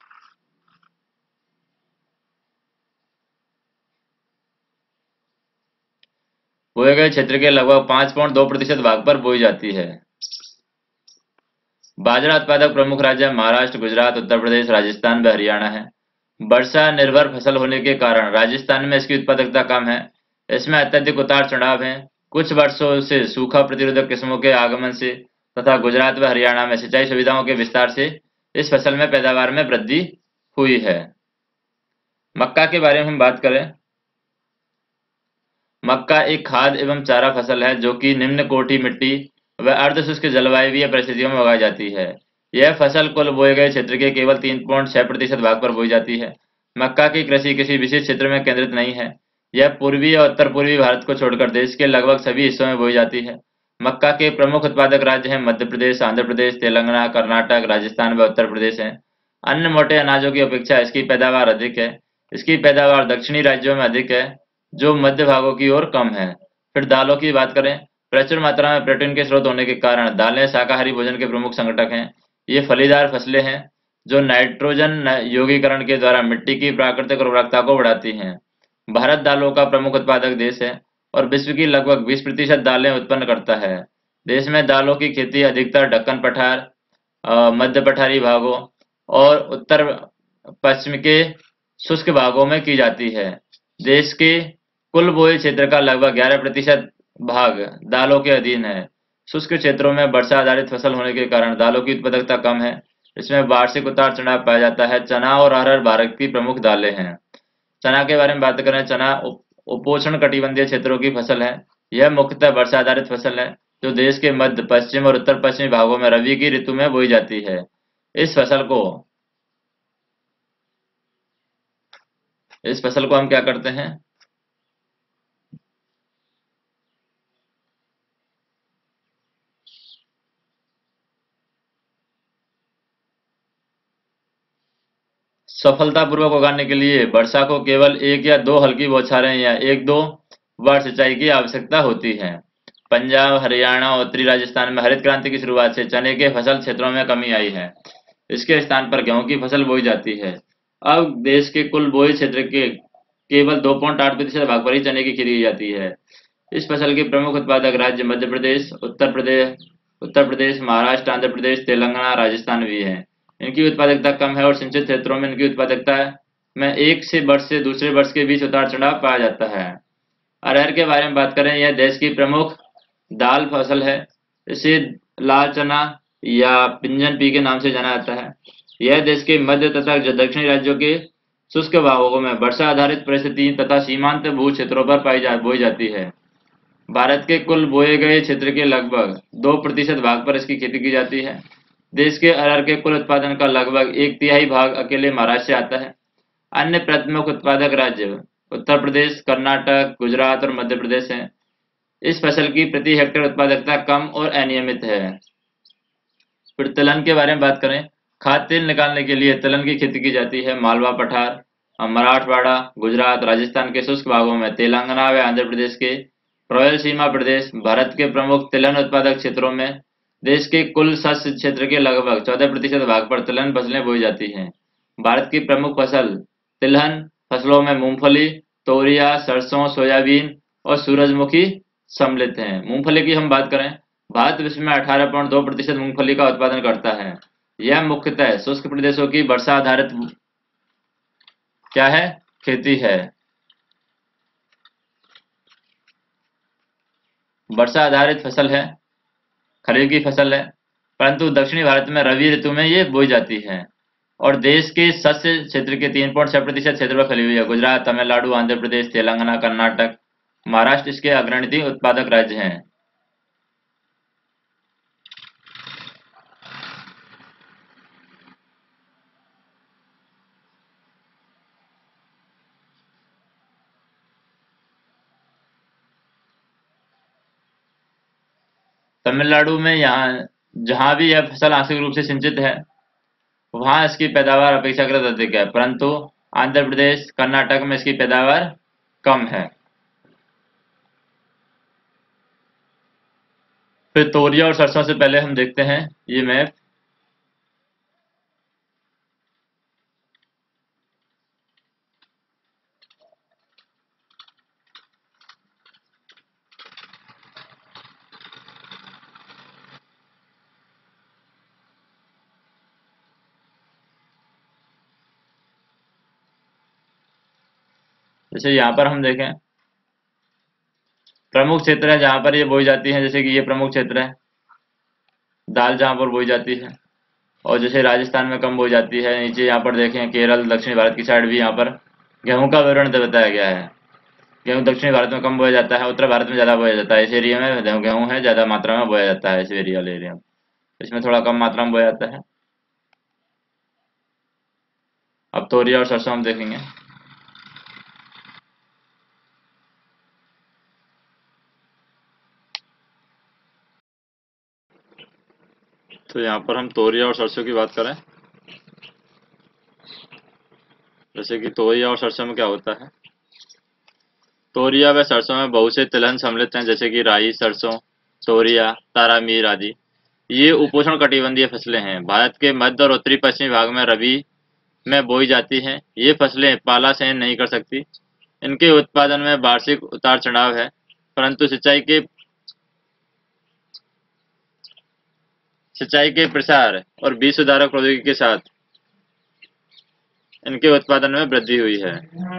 बोए गए क्षेत्र के लगभग पाँच पॉइंट दो प्रतिशत भाग पर बोई जाती है। बाजरा उत्पादक प्रमुख राज्य महाराष्ट्र, गुजरात, उत्तर प्रदेश, राजस्थान व हरियाणा है। वर्षा निर्भर फसल होने के कारण राजस्थान में इसकी उत्पादकता कम है। इसमें अत्यधिक उतार चढ़ाव है। कुछ वर्षों से सूखा प्रतिरोधक किस्मों के आगमन से तथा गुजरात व हरियाणा में सिंचाई सुविधाओं के विस्तार से इस फसल में पैदावार में वृद्धि हुई है। मक्का के बारे में हम बात करें, मक्का एक खाद्य एवं चारा फसल है जो कि निम्न कोटि मिट्टी व अर्धशुष्क जलवायु परिस्थितियों में उगाई जाती है। यह फसल कुल बोए गए क्षेत्र के केवल तीन पॉइंट छह प्रतिशत भाग पर बोई जाती है। मक्का की कृषि किसी विशेष क्षेत्र में केंद्रित नहीं है। यह पूर्वी और उत्तर पूर्वी भारत को छोड़कर देश के लगभग सभी हिस्सों में बोई जाती है। मक्का के प्रमुख उत्पादक राज्य हैं मध्य प्रदेश, आंध्र प्रदेश, तेलंगाना, कर्नाटक, राजस्थान व उत्तर प्रदेश हैं। अन्य मोटे अनाजों की अपेक्षा इसकी पैदावार अधिक है। इसकी पैदावार दक्षिणी राज्यों में अधिक है, जो मध्य भागों की ओर कम है। फिर दालों की बात करें, प्रचुर मात्रा में प्रोटीन के स्रोत होने के कारण दालें शाकाहारी भोजन के प्रमुख संगठक हैं। ये फलीदार फसलें हैं जो नाइट्रोजन न- यौगीकरण के द्वारा मिट्टी की प्राकृतिक उर्वरकता को बढ़ाती हैं। भारत दालों का प्रमुख उत्पादक देश है और विश्व की लगभग बीस प्रतिशत दालें उत्पन्न करता है। देश में दालों की खेती अधिकतर दक्कन पठार, अ, मध्य पठारी भागों और उत्तर पश्चिम के शुष्क भागों में की जाती है। देश के कुल बोए क्षेत्र का लगभग ग्यारह प्रतिशत भाग दालों के अधीन है। शुष्क क्षेत्रों में वर्षा आधारित फसल होने के कारण दालों की उत्पादकता कम है। इसमें वार्षिक उतार चढ़ाव पाया जाता है। चना और अरहर भारत की प्रमुख दालें हैं। चना के बारे में बात करें, चना उप, उपोष्ण कटिबंधीय क्षेत्रों की फसल है। यह मुख्यतः वर्षा आधारित फसल है जो देश के मध्य पश्चिम और उत्तर पश्चिमी भागों में रबी की ऋतु में बोई जाती है। इस फसल को इस फसल को हम क्या करते हैं, सफलतापूर्वक उगाने के लिए वर्षा को केवल एक या दो हल्की बौछारें या एक दो बार सिंचाई की आवश्यकता होती है। पंजाब, हरियाणा और उत्तरी राजस्थान में हरित क्रांति की शुरुआत से चने के फसल क्षेत्रों में कमी आई है। इसके स्थान पर गेहूं की फसल बोई जाती है। अब देश के कुल बोए क्षेत्र के केवल दो पॉइंट आठ प्रतिशत भाग पर ही चने की खेती की जाती है। इस फसल के प्रमुख उत्पादक राज्य मध्य प्रदेश, उत्तर प्रदेश, उत्तर प्रदेश, महाराष्ट्र, आंध्र प्रदेश, तेलंगाना, राजस्थान भी हैं। इनकी उत्पादकता कम है और सिंचित क्षेत्रों में इनकी उत्पादकता में एक से वर्ष से दूसरे वर्ष के बीच उतार चढ़ाव पाया जाता है। अरहर के बारे में बात करें, यह देश की प्रमुख दाल फसल है। इसे लाल चना या पिंजन पी के नाम से जाना जाता है। यह देश के मध्य तथा दक्षिणी राज्यों के शुष्क भागों में वर्षा आधारित परिस्थिति तथा सीमांत भू क्षेत्रों पर पाई जा बोई जाती है। भारत के कुल बोए गए क्षेत्र के लगभग दो प्रतिशत भाग पर इसकी खेती की जाती है। देश के अरहर के कुल उत्पादन का लगभग एक तिहाई भाग अकेले महाराष्ट्र से आता है। अन्य प्रमुख उत्पादक राज्य उत्तर प्रदेश, कर्नाटक, गुजरात और मध्य प्रदेश हैं। इस फसल की प्रति हेक्टेयर उत्पादकता कम और अनियमित है। फिर तिलहन के बारे में बात करें, खाद्य तेल निकालने के लिए तिलहन की खेती की जाती है। मालवा पठार, मराठवाड़ा, गुजरात, राजस्थान के शुष्क भागों में, तेलंगाना व आंध्र प्रदेश के रॉयल सीमा प्रदेश भारत के प्रमुख तिलहन उत्पादक क्षेत्रों में। देश के कुल शस्य क्षेत्र के लगभग चौदह प्रतिशत भाग पर तिलहन फसलें बोई जाती हैं। भारत की प्रमुख फसल तिलहन फसलों में मूंगफली, तोरिया, सरसों, सोयाबीन और सूरजमुखी सम्मिलित हैं। मूंगफली की हम बात करें, भारत विश्व में अठारह पॉइंट दो प्रतिशत मूंगफली का उत्पादन करता है। यह मुख्यतः शुष्क प्रदेशों की वर्षा आधारित क्या है, खेती है। वर्षा आधारित फसल है, खरीफ की फसल है, परंतु दक्षिणी भारत में रबी ऋतु में ये बोई जाती है और देश के शस्य क्षेत्र के तीन पॉइंट छह प्रतिशत क्षेत्र पर फैली हुई है। गुजरात, तमिलनाडु, आंध्र प्रदेश, तेलंगाना, कर्नाटक, महाराष्ट्र इसके अग्रणी उत्पादक राज्य हैं। तमिलनाडु में यहाँ जहाँ भी यह फसल आंशिक रूप से सिंचित है, वहां इसकी पैदावार अपेक्षाकृत अधिक है, परंतु आंध्र प्रदेश, कर्नाटक में इसकी पैदावार कम है। फिर तोरिया और सरसों से पहले हम देखते हैं ये मैप। जैसे यहाँ पर हम देखें, प्रमुख क्षेत्र है जहाँ पर ये बोई जाती है, जैसे कि ये प्रमुख क्षेत्र है, दाल जहाँ पर बोई जाती है। और जैसे राजस्थान में कम बोई जाती है। नीचे यहाँ पर देखें, केरल, दक्षिण भारत की साइड भी यहाँ पर गेहूं का विवरण बताया गया है। गेहूं दक्षिणी भारत में कम बोया जाता है, उत्तर भारत में ज़्यादा बोया जाता है। इस एरिया में गेहूं है, ज़्यादा मात्रा में बोया जाता है। इस एरिया वाले एरिया में इसमें थोड़ा कम मात्रा में बोया जाता है। अब तोरिया और सरसों हम देखेंगे। तो यहाँ पर हम तोरिया और सरसों की बात करें, जैसे कि तोरिया और सरसों में क्या होता है। तोरिया व सरसों में बहुत से तिलहन सम्मिलित हैं, जैसे कि राई, सरसों, तोरिया, तारामीर आदि। ये उपोष्ण कटिबंधीय फसलें हैं। भारत के मध्य और उत्तरी पश्चिमी भाग में रबी में बोई जाती हैं। ये फसलें पाला सहन नहीं कर सकती। इनके उत्पादन में वार्षिक उतार चढ़ाव है, परंतु सिंचाई के सिंचाई के प्रसार और बीज सुधारक प्रौद्योगिकी के साथ इनके उत्पादन में वृद्धि हुई है।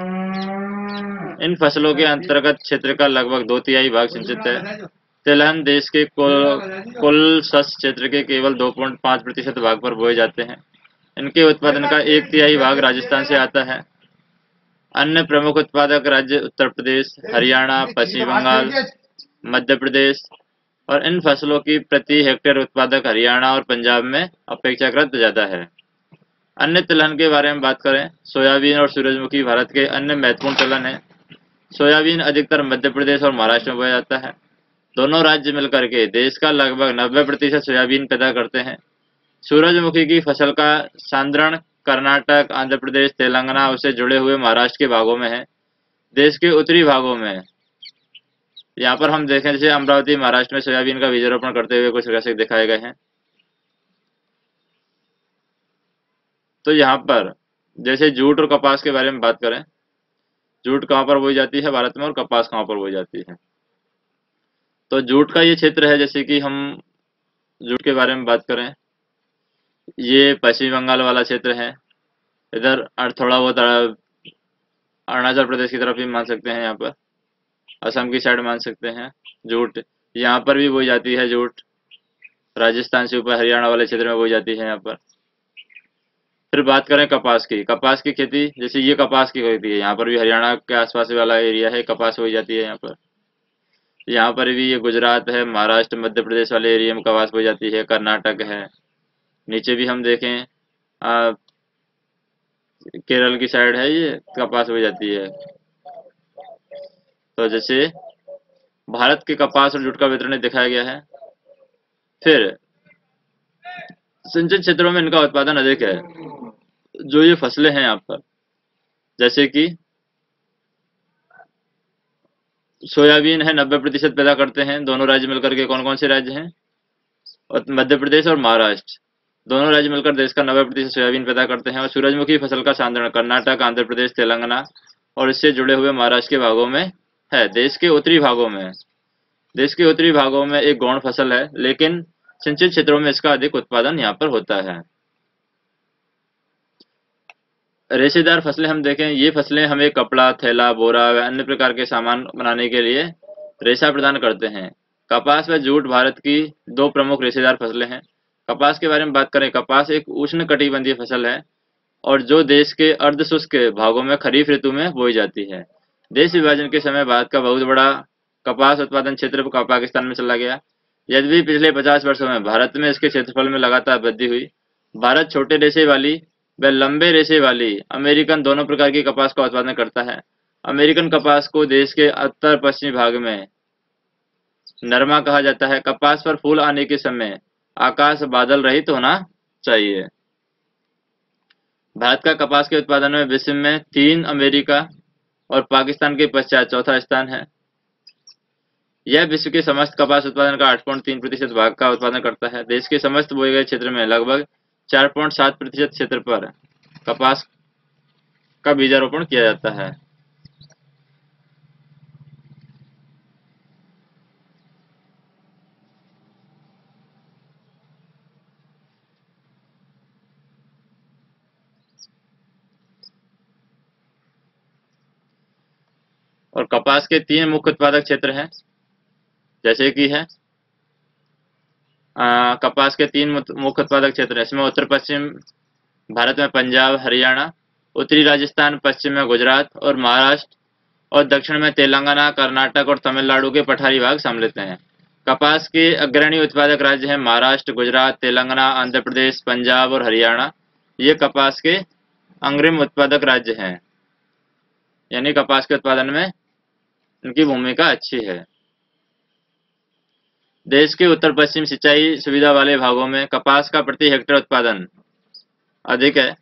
इन फसलों के अंतर्गत क्षेत्र का लगभग दो तिहाई भाग सिंचित है। तिलहन देश के कुल कुल शस्य क्षेत्र के केवल दो पॉइंट पाँच प्रतिशत भाग पर बोए जाते हैं। इनके उत्पादन का एक तिहाई भाग राजस्थान से आता है। अन्य प्रमुख उत्पादक राज्य उत्तर प्रदेश, हरियाणा, पश्चिम बंगाल, मध्य प्रदेश और इन फसलों की प्रति हेक्टेयर उत्पादक हरियाणा और पंजाब में अपेक्षाकृत ज्यादा है। अन्य तिलहन के बारे में बात करें, सोयाबीन और सूरजमुखी भारत के अन्य महत्वपूर्ण तिलहन है। सोयाबीन अधिकतर मध्य प्रदेश और महाराष्ट्र में बोया जाता है। दोनों राज्य मिलकर के देश का लगभग नब्बे प्रतिशत सोयाबीन पैदा करते हैं। सूरजमुखी की फसल का सांद्रण कर्नाटक, आंध्र प्रदेश, तेलंगाना उससे जुड़े हुए महाराष्ट्र के भागों में है। देश के उत्तरी भागों में यहाँ पर हम देखें, जैसे अमरावती महाराष्ट्र में सोयाबीन का बीजारोपण करते हुए कुछ कैसे दिखाए गए हैं। तो यहाँ पर जैसे जूट और कपास के बारे में बात करें, जूट कहाँ पर बोई जाती है भारत में और कपास कहाँ पर बोई जाती है। तो जूट का ये क्षेत्र है, जैसे कि हम जूट के बारे में बात करें, ये पश्चिम बंगाल वाला क्षेत्र है। इधर थोड़ा बहुत अरुणाचल प्रदेश की तरफ भी मान सकते हैं, यहाँ पर असम की साइड मान सकते हैं। जूट यहाँ पर भी बोई जाती है। जूट राजस्थान से ऊपर हरियाणा वाले क्षेत्र में बोई जाती है यहाँ पर। फिर बात करें कपास की, कपास की खेती, जैसे ये कपास की खेती है, यहाँ पर भी हरियाणा के आसपास वाला एरिया है, कपास बोई जाती है यहाँ पर। यहाँ पर भी ये गुजरात है, महाराष्ट्र, मध्य प्रदेश वाले एरिया में कपास बोई जाती है, कर्नाटक है। नीचे भी हम देखें, आ, केरल की साइड है, ये कपास बोई जाती है। तो जैसे भारत के कपास और जूट का वितरण दिखाया गया है। फिर सिंचित क्षेत्रों में इनका उत्पादन अधिक है। जो ये फसलें हैं यहाँ पर, जैसे कि सोयाबीन है, नब्बे प्रतिशत पैदा करते हैं। दोनों राज्य मिलकर के कौन कौन से राज्य हैं? और मध्य प्रदेश और महाराष्ट्र, दोनों राज्य मिलकर देश का नब्बे प्रतिशत सोयाबीन पैदा करते हैं। और सूरजमुखी फसल का सांद्रण कर्नाटक, आंध्र प्रदेश, तेलंगाना और इससे जुड़े हुए महाराष्ट्र के भागों में है। देश के उत्तरी भागों में देश के उत्तरी भागों में एक गौण फसल है, लेकिन सिंचित क्षेत्रों में इसका अधिक उत्पादन यहाँ पर होता है। रेशेदार फसलें हम देखें, ये फसलें हमें कपड़ा, थैला, बोरा व अन्य प्रकार के सामान बनाने के लिए रेशा प्रदान करते हैं। कपास व जूट भारत की दो प्रमुख रेशेदार फसलें हैं। कपास के बारे में बात करें, कपास एक उष्ण कटिबंधीय फसल है और जो देश के अर्ध शुष्क भागों में खरीफ ऋतु में बोई जाती है। देश विभाजन के समय भारत का बहुत बड़ा कपास उत्पादन क्षेत्र पाकिस्तान में चला गया। यद्यपि पिछले पचास वर्षों में भारत में इसके क्षेत्रफल में लगातार वृद्धि हुई। भारत छोटे रेशे वाली व लंबे रेशे वाली अमेरिकन दोनों प्रकार की कपास का उत्पादन करता है। अमेरिकन कपास को देश के उत्तर पश्चिमी भाग में नरमा कहा जाता है। कपास पर फूल आने के समय आकाश बादल रहित होना चाहिए। भारत का कपास के उत्पादन में विश्व में तीन, अमेरिका और पाकिस्तान के पश्चात चौथा स्थान है। यह विश्व के समस्त कपास उत्पादन का आठ पॉइंट तीन प्रतिशत भाग का उत्पादन करता है। देश के समस्त बोए गए क्षेत्र में लगभग चार पॉइंट सात प्रतिशत क्षेत्र पर कपास का बीजारोपण किया जाता है। और कपास के तीन मुख्य उत्पादक क्षेत्र हैं, जैसे कि है आ, कपास के तीन मुख्य उत्पादक क्षेत्र हैं। इसमें उत्तर पश्चिम भारत में पंजाब, हरियाणा, उत्तरी राजस्थान, पश्चिम में गुजरात और महाराष्ट्र और दक्षिण में तेलंगाना, कर्नाटक और तमिलनाडु के पठारी भाग सम्मिलित हैं। कपास के अग्रणी उत्पादक राज्य हैं महाराष्ट्र, गुजरात, तेलंगाना, आंध्र प्रदेश, पंजाब और हरियाणा। ये कपास के अग्रिम उत्पादक राज्य हैं, यानी कपास के उत्पादन में इनकी भूमिका अच्छी है। देश के उत्तर पश्चिम सिंचाई सुविधा वाले भागों में कपास का प्रति हेक्टेयर उत्पादन अधिक है।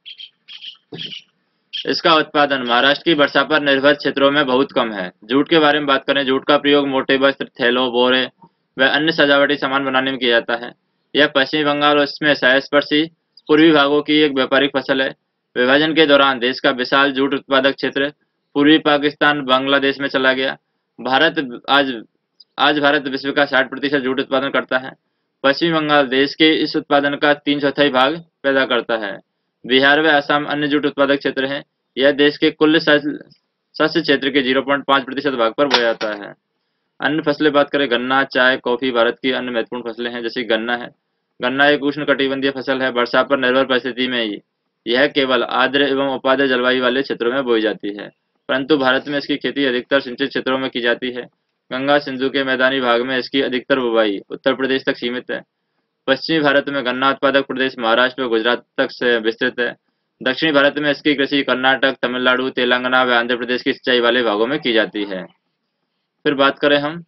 इसका उत्पादन महाराष्ट्र की वर्षा पर निर्भर क्षेत्रों में बहुत कम है। जूट के बारे में बात करें, जूट का प्रयोग मोटे वस्त्र, थैलों, बोरे व अन्य सजावटी सामान बनाने में किया जाता है। यह पश्चिमी बंगाल और इसमें सहस्पर्शी पूर्वी भागों की एक व्यापारिक फसल है। विभाजन के दौरान देश का विशाल जूट उत्पादक क्षेत्र पूर्वी पाकिस्तान, बांग्लादेश में चला गया। भारत आज आज भारत विश्व का साठ प्रतिशत जूट उत्पादन करता है। पश्चिमी बंगाल देश के इस उत्पादन का तीन चौथाई भाग पैदा करता है। बिहार व असम अन्य जूट उत्पादक क्षेत्र हैं। यह देश के कुल शस्य क्षेत्र के ज़ीरो पॉइंट पाँच प्रतिशत भाग पर बोया जाता है। अन्य फसलें बात करें, गन्ना, चाय, कॉफी भारत की अन्य महत्वपूर्ण फसलें हैं, जैसे गन्ना है। गन्ना एक उष्णकटिबंधीय फसल है। वर्षा पर निर्भर परिस्थिति में यह केवल आर्द्र एवं उपाध्य जलवायु वाले क्षेत्रों में बोई जाती है, परंतु भारत में इसकी खेती अधिकतर सिंचित क्षेत्रों में की जाती है। गंगा सिंधु के मैदानी भाग में इसकी अधिकतर बुवाई उत्तर प्रदेश तक सीमित है। पश्चिमी भारत में गन्ना उत्पादक प्रदेश महाराष्ट्र व गुजरात तक से विस्तृत है। दक्षिणी भारत में इसकी कृषि कर्नाटक, तमिलनाडु, तेलंगाना व आंध्र प्रदेश की सिंचाई वाले भागों में की जाती है। फिर बात करें हम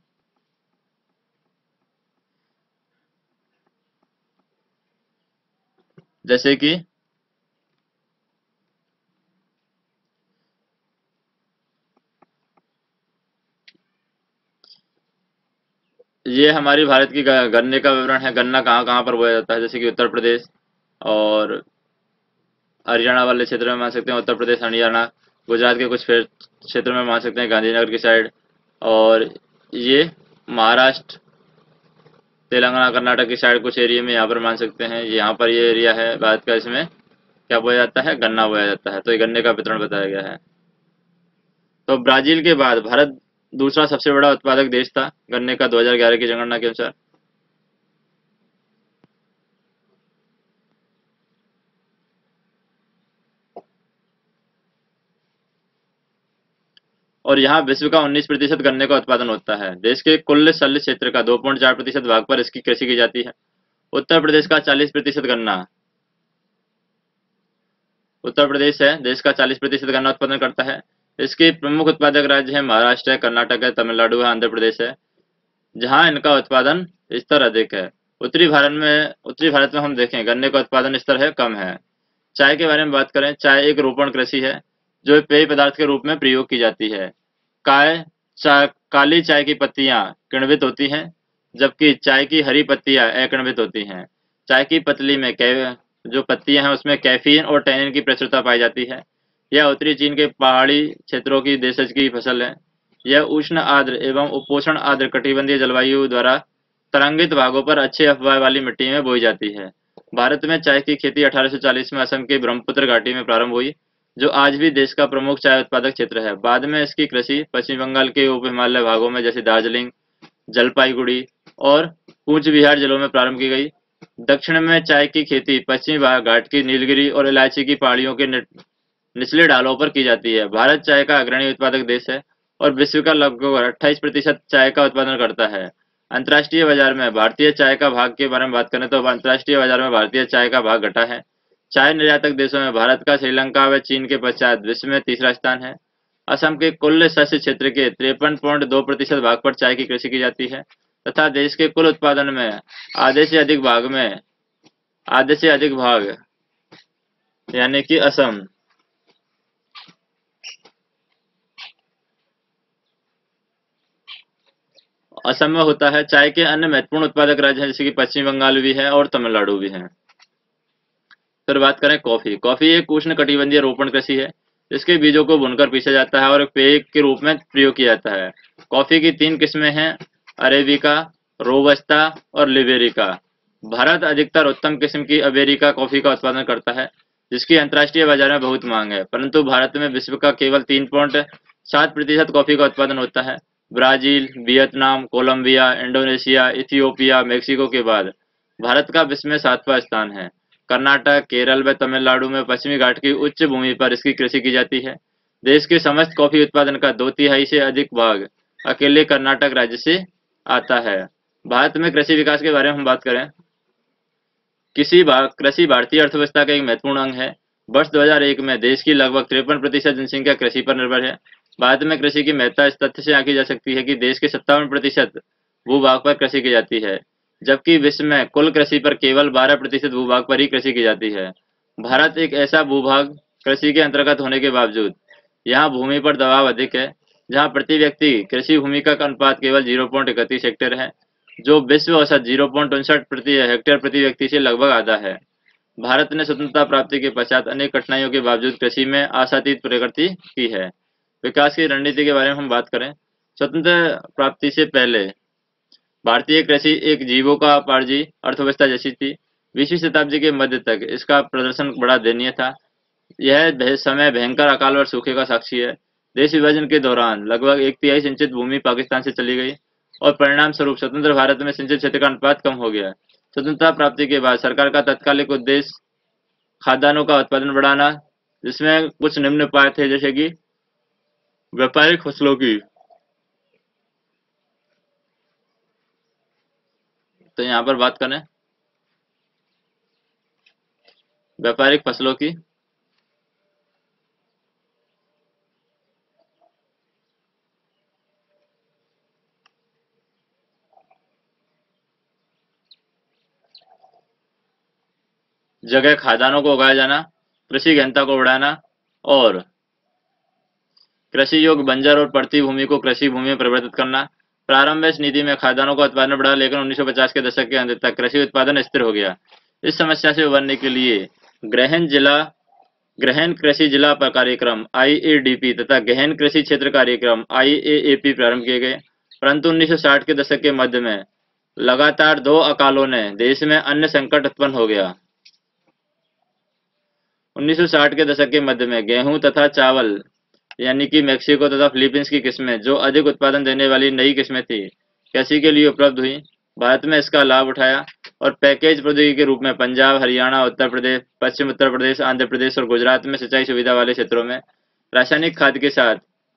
जैसे कि ये हमारी भारत की गन्ने का विवरण है। गन्ना कहाँ कहाँ पर बोया जाता है, जैसे कि उत्तर प्रदेश और हरियाणा वाले क्षेत्र में मान सकते हैं, उत्तर प्रदेश, हरियाणा, गुजरात के कुछ क्षेत्र में मान सकते हैं, गांधीनगर की साइड, और ये महाराष्ट्र, तेलंगाना, कर्नाटक की साइड कुछ एरिया में यहाँ पर मान सकते हैं। यहाँ पर ये एरिया है भारत का, इसमें क्या बोया जाता है, गन्ना बोया जाता है। तो ये गन्ने का वितरण बताया गया है। तो ब्राजील के बाद भारत दूसरा सबसे बड़ा उत्पादक देश था गन्ने का दो हज़ार ग्यारह की जनगणना के अनुसार। और यहाँ विश्व का उन्नीस प्रतिशत गन्ने का उत्पादन होता है। देश के कुल शल्य क्षेत्र का दो पॉइंट चार प्रतिशत भाग पर इसकी कृषि की जाती है। उत्तर प्रदेश का चालीस प्रतिशत गन्ना उत्तर प्रदेश है देश का चालीस प्रतिशत गन्ना उत्पादन करता है। इसके प्रमुख उत्पादक राज्य है महाराष्ट्र है, कर्नाटक है, तमिलनाडु है, आंध्र प्रदेश है, जहां इनका उत्पादन स्तर अधिक है। उत्तरी भारत में उत्तरी भारत में हम देखें गन्ने का उत्पादन स्तर है कम है। चाय के बारे में बात करें, चाय एक रोपण कृषि है जो पेय पदार्थ के रूप में प्रयोग की जाती है। काय चा, काली चाय की पत्तियां किण्वित होती हैं, जबकि चाय की हरी पत्तियां अकिण्वित होती हैं। चाय की पतली में कै, जो पत्तियां हैं उसमें कैफीन और टैनिन की प्रचुरता पाई जाती है। यह उत्तरी चीन के पहाड़ी क्षेत्रों की देशज की फसल है। यह उष्ण आर्द्र एवं उपोष्ण आर्द्र कटिबंधीय जलवायु द्वारा तरंगित भागों पर अच्छे अफवाह वाली मिट्टी में बोई जाती है। भारत में चाय की खेती अठारह सौ चालीस में असम के ब्रह्मपुत्र घाटी में प्रारंभ हुई, जो आज भी देश का प्रमुख चाय उत्पादक क्षेत्र है। बाद में इसकी कृषि पश्चिम बंगाल के उप हिमालय भागों में जैसे दार्जिलिंग, जलपाईगुड़ी और कूच बिहार जिलों में प्रारंभ की गई। दक्षिण में चाय की खेती पश्चिमी घाट की नीलगिरी और इलायची की पहाड़ियों के निचले ढालों पर की जाती है। भारत चाय का अग्रणी उत्पादक देश है और विश्व का लगभग अट्ठाईस प्रतिशत चाय का उत्पादन करता है। अंतर्राष्ट्रीय बाजार में भारतीय चाय का भाग के बारे में बात करें तो अंतर्राष्ट्रीय बाजार में भारतीय चाय का भाग घटा है। चाय निर्यातक देशों में भारत का श्रीलंका व चीन के पश्चात विश्व में तीसरा स्थान है। असम के कुल शस्य क्षेत्र के तिरपन पॉइंट दो प्रतिशत भाग पर चाय की कृषि की जाती है तथा देश के कुल उत्पादन में आधे से अधिक भाग में आधे से अधिक भाग यानी कि असम असम में होता है। चाय के अन्य महत्वपूर्ण उत्पादक राज्य हैं जैसे कि पश्चिम बंगाल भी है और तमिलनाडु भी है। फिर बात करें कॉफी। कॉफी एक उष्ण कटिबंधीय रोपण कृषि है जिसके बीजों को भुनकर पीसा जाता है और पेय के रूप में प्रयोग किया जाता है। कॉफी की तीन किस्में हैं, अरेबिका, रोबस्ता और लिबेरिका। भारत अधिकतर उत्तम किस्म की अरेबिका कॉफी का उत्पादन करता है जिसकी अंतर्राष्ट्रीय बाजार में बहुत मांग है, परंतु भारत में विश्व का केवल तीन पॉइंट सात प्रतिशत कॉफी का उत्पादन होता है। Brazil, Vietnam, Colombia, Indonesia, Ethiopia, Mexico के बाद भारत का विश्व में सातवां स्थान है। कर्नाटक, केरल व तमिलनाडु में पश्चिमी घाट की उच्च भूमि पर इसकी कृषि की जाती है। देश के समस्त कॉफी उत्पादन का दो तिहाई से अधिक भाग अकेले कर्नाटक राज्य से आता है। भारत में कृषि विकास के बारे में हम बात करें, किसी कृषि भारतीय अर्थव्यवस्था का एक महत्वपूर्ण अंग है। वर्ष दो हज़ार एक में देश की लगभग तिरपन प्रतिशत जनसंख्या कृषि पर निर्भर है। भारत में कृषि की महत्ता इस तथ्य से आंकी जा सकती है कि देश के सत्तावन प्रतिशत भूभाग पर कृषि की जाती है, जबकि विश्व में कुल कृषि पर केवल बारह प्रतिशत भूभाग पर ही कृषि की जाती है। भारत एक ऐसा भूभाग कृषि के अंतर्गत होने के बावजूद यहाँ भूमि पर दबाव अधिक है, जहाँ प्रति व्यक्ति कृषि भूमि का अनुपात केवल जीरो पॉइंट इकतीस हेक्टेयर है, जो विश्व औसत जीरो पॉइंट उनसठ प्रति हेक्टेयर प्रति व्यक्ति से लगभग आधा है। भारत ने स्वतंत्रता प्राप्ति के पश्चात अनेक कठिनाइयों के बावजूद कृषि में आशातीत प्रगति की है। विकास की रणनीति के बारे में हम बात करें, स्वतंत्रता प्राप्ति से पहले भारतीय कृषि एक जीवोपार्जी अर्थव्यवस्था जैसी थी। बीसवीं शताब्दी के मध्य तक इसका प्रदर्शन बड़ा दयनीय था। यह समय भयंकर अकाल और सूखे का साक्षी है। देश विभाजन के दौरान लगभग एक तिहाई सिंचित भूमि पाकिस्तान से चली गई और परिणाम स्वरूप स्वतंत्र भारत में सिंचित क्षेत्र का अनुपात कम हो गया। स्वतंत्रता प्राप्ति के बाद सरकार का तत्कालिक उद्देश्य खाद्यान्नों का उत्पादन बढ़ाना, जिसमें कुछ निम्न उपाय थे, जैसे कि व्यापारिक फसलों की, तो यहाँ पर बात करें व्यापारिक फसलों की, जगह खाद्यान्नों को उगाया जाना, कृषि गहनता को बढ़ाना और कृषि योग्य बंजर और पड़ती भूमि को कृषि भूमि में परिवर्तित करना। प्रारंभ में इस नीति में खाद्यान्नों का उत्पादन बढ़ा, लेकिन उन्नीस सौ पचास के दशक के अंत तक कृषि उत्पादन स्थिर हो गया। इस समस्या से उबरने के लिए गहन जिला गहन कृषि जिला पर कार्यक्रम आई ए डी पी तथा गहन कृषि क्षेत्र कार्यक्रम आई ए ए पी प्रारंभ किए गए, परंतु उन्नीस सौ साठ के दशक के मध्य में लगातार दो अकालों ने देश में अन्न संकट उत्पन्न हो गया। उन्नीस सौ साठ के दशक के मध्य में गेहूं तथा चावल यानी कि मेक्सिको तथा फिलीपींस की किस्में, जो अधिक उत्पादन देने वाली नई किस्में थी, कृषि के लिए उपलब्ध हुई। भारत में इसका लाभ उठाया और पैकेज प्रौद्योगिकी के रूप में पंजाब, हरियाणा, उत्तर प्रदेश, पश्चिम उत्तर प्रदेश, आंध्र प्रदेश और गुजरात में सिंचाई सुविधा वाले क्षेत्रों में रासायनिक खाद के साथ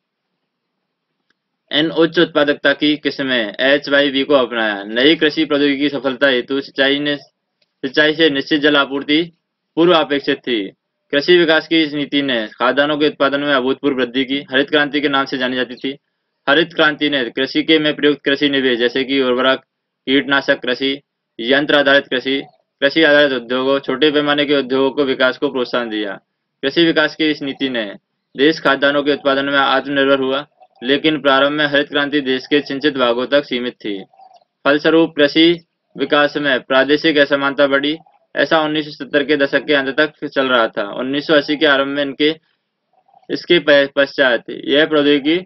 एन उच्च उत्पादकता की किस्में एच वाई वी को अपनाया। नई कृषि प्रौद्योगिकी की सफलता हेतु सिंचाई ने सिंचाई से निश्चित जल आपूर्ति पूर्व अपेक्षित थी। कृषि विकास की इस नीति ने खाद्यान्नों के उत्पादन में अभूतपूर्व वृद्धि की। हरित क्रांति के नाम से जानी जाती थी। हरित क्रांति ने कृषि के में प्रयुक्त कृषि निवेश, जैसे कि उर्वरक, कीटनाशक कृषि, यंत्र आधारित कृषि, कृषि आधारित उद्योगों, छोटे पैमाने के उद्योगों को विकास को प्रोत्साहन दिया। कृषि विकास की इस नीति ने देश खाद्यान्नों के उत्पादन में आत्मनिर्भर हुआ, लेकिन प्रारंभ में हरित क्रांति देश के सिंचित भागों तक सीमित थी। फलस्वरूप कृषि विकास में प्रादेशिक असमानता बढ़ी। ऐसा उन्नीस सौ सत्तर के दशक के अंत तक चल रहा था। उन्नीस सौ अस्सी के आरंभ में इनके इसके पश्चात यह प्रौद्योगिकी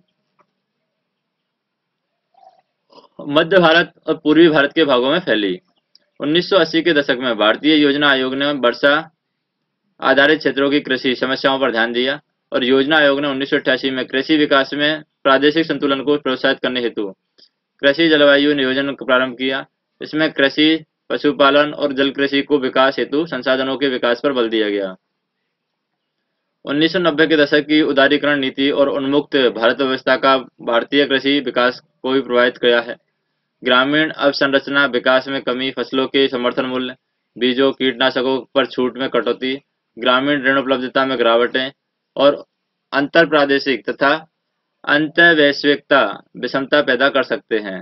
मध्य भारत और पूर्वी भारत के भागों में फैली। उन्नीस सौ अस्सी के दशक में भारतीय योजना आयोग ने वर्षा आधारित क्षेत्रों की कृषि समस्याओं पर ध्यान दिया और योजना आयोग ने उन्नीस सौ अट्ठासी में कृषि विकास में प्रादेशिक संतुलन को प्रोत्साहित करने हेतु कृषि जलवायु नियोजन प्रारंभ किया। इसमें कृषि, पशुपालन और जल कृषि को विकास हेतु संसाधनों के विकास पर बल दिया गया। उन्नीस सौ नब्बे के दशक की उदारीकरण नीति और उन्मुक्त भारत व्यवस्था का भारतीय कृषि विकास को भी प्रभावित किया है। ग्रामीण अवसंरचना विकास में कमी, फसलों के समर्थन मूल्य, बीजों, कीटनाशकों पर छूट में कटौती, ग्रामीण ऋण उपलब्धता में गिरावटें और अंतर प्रादेशिक तथा अंतर्वैश्विकता विषमता पैदा कर सकते हैं।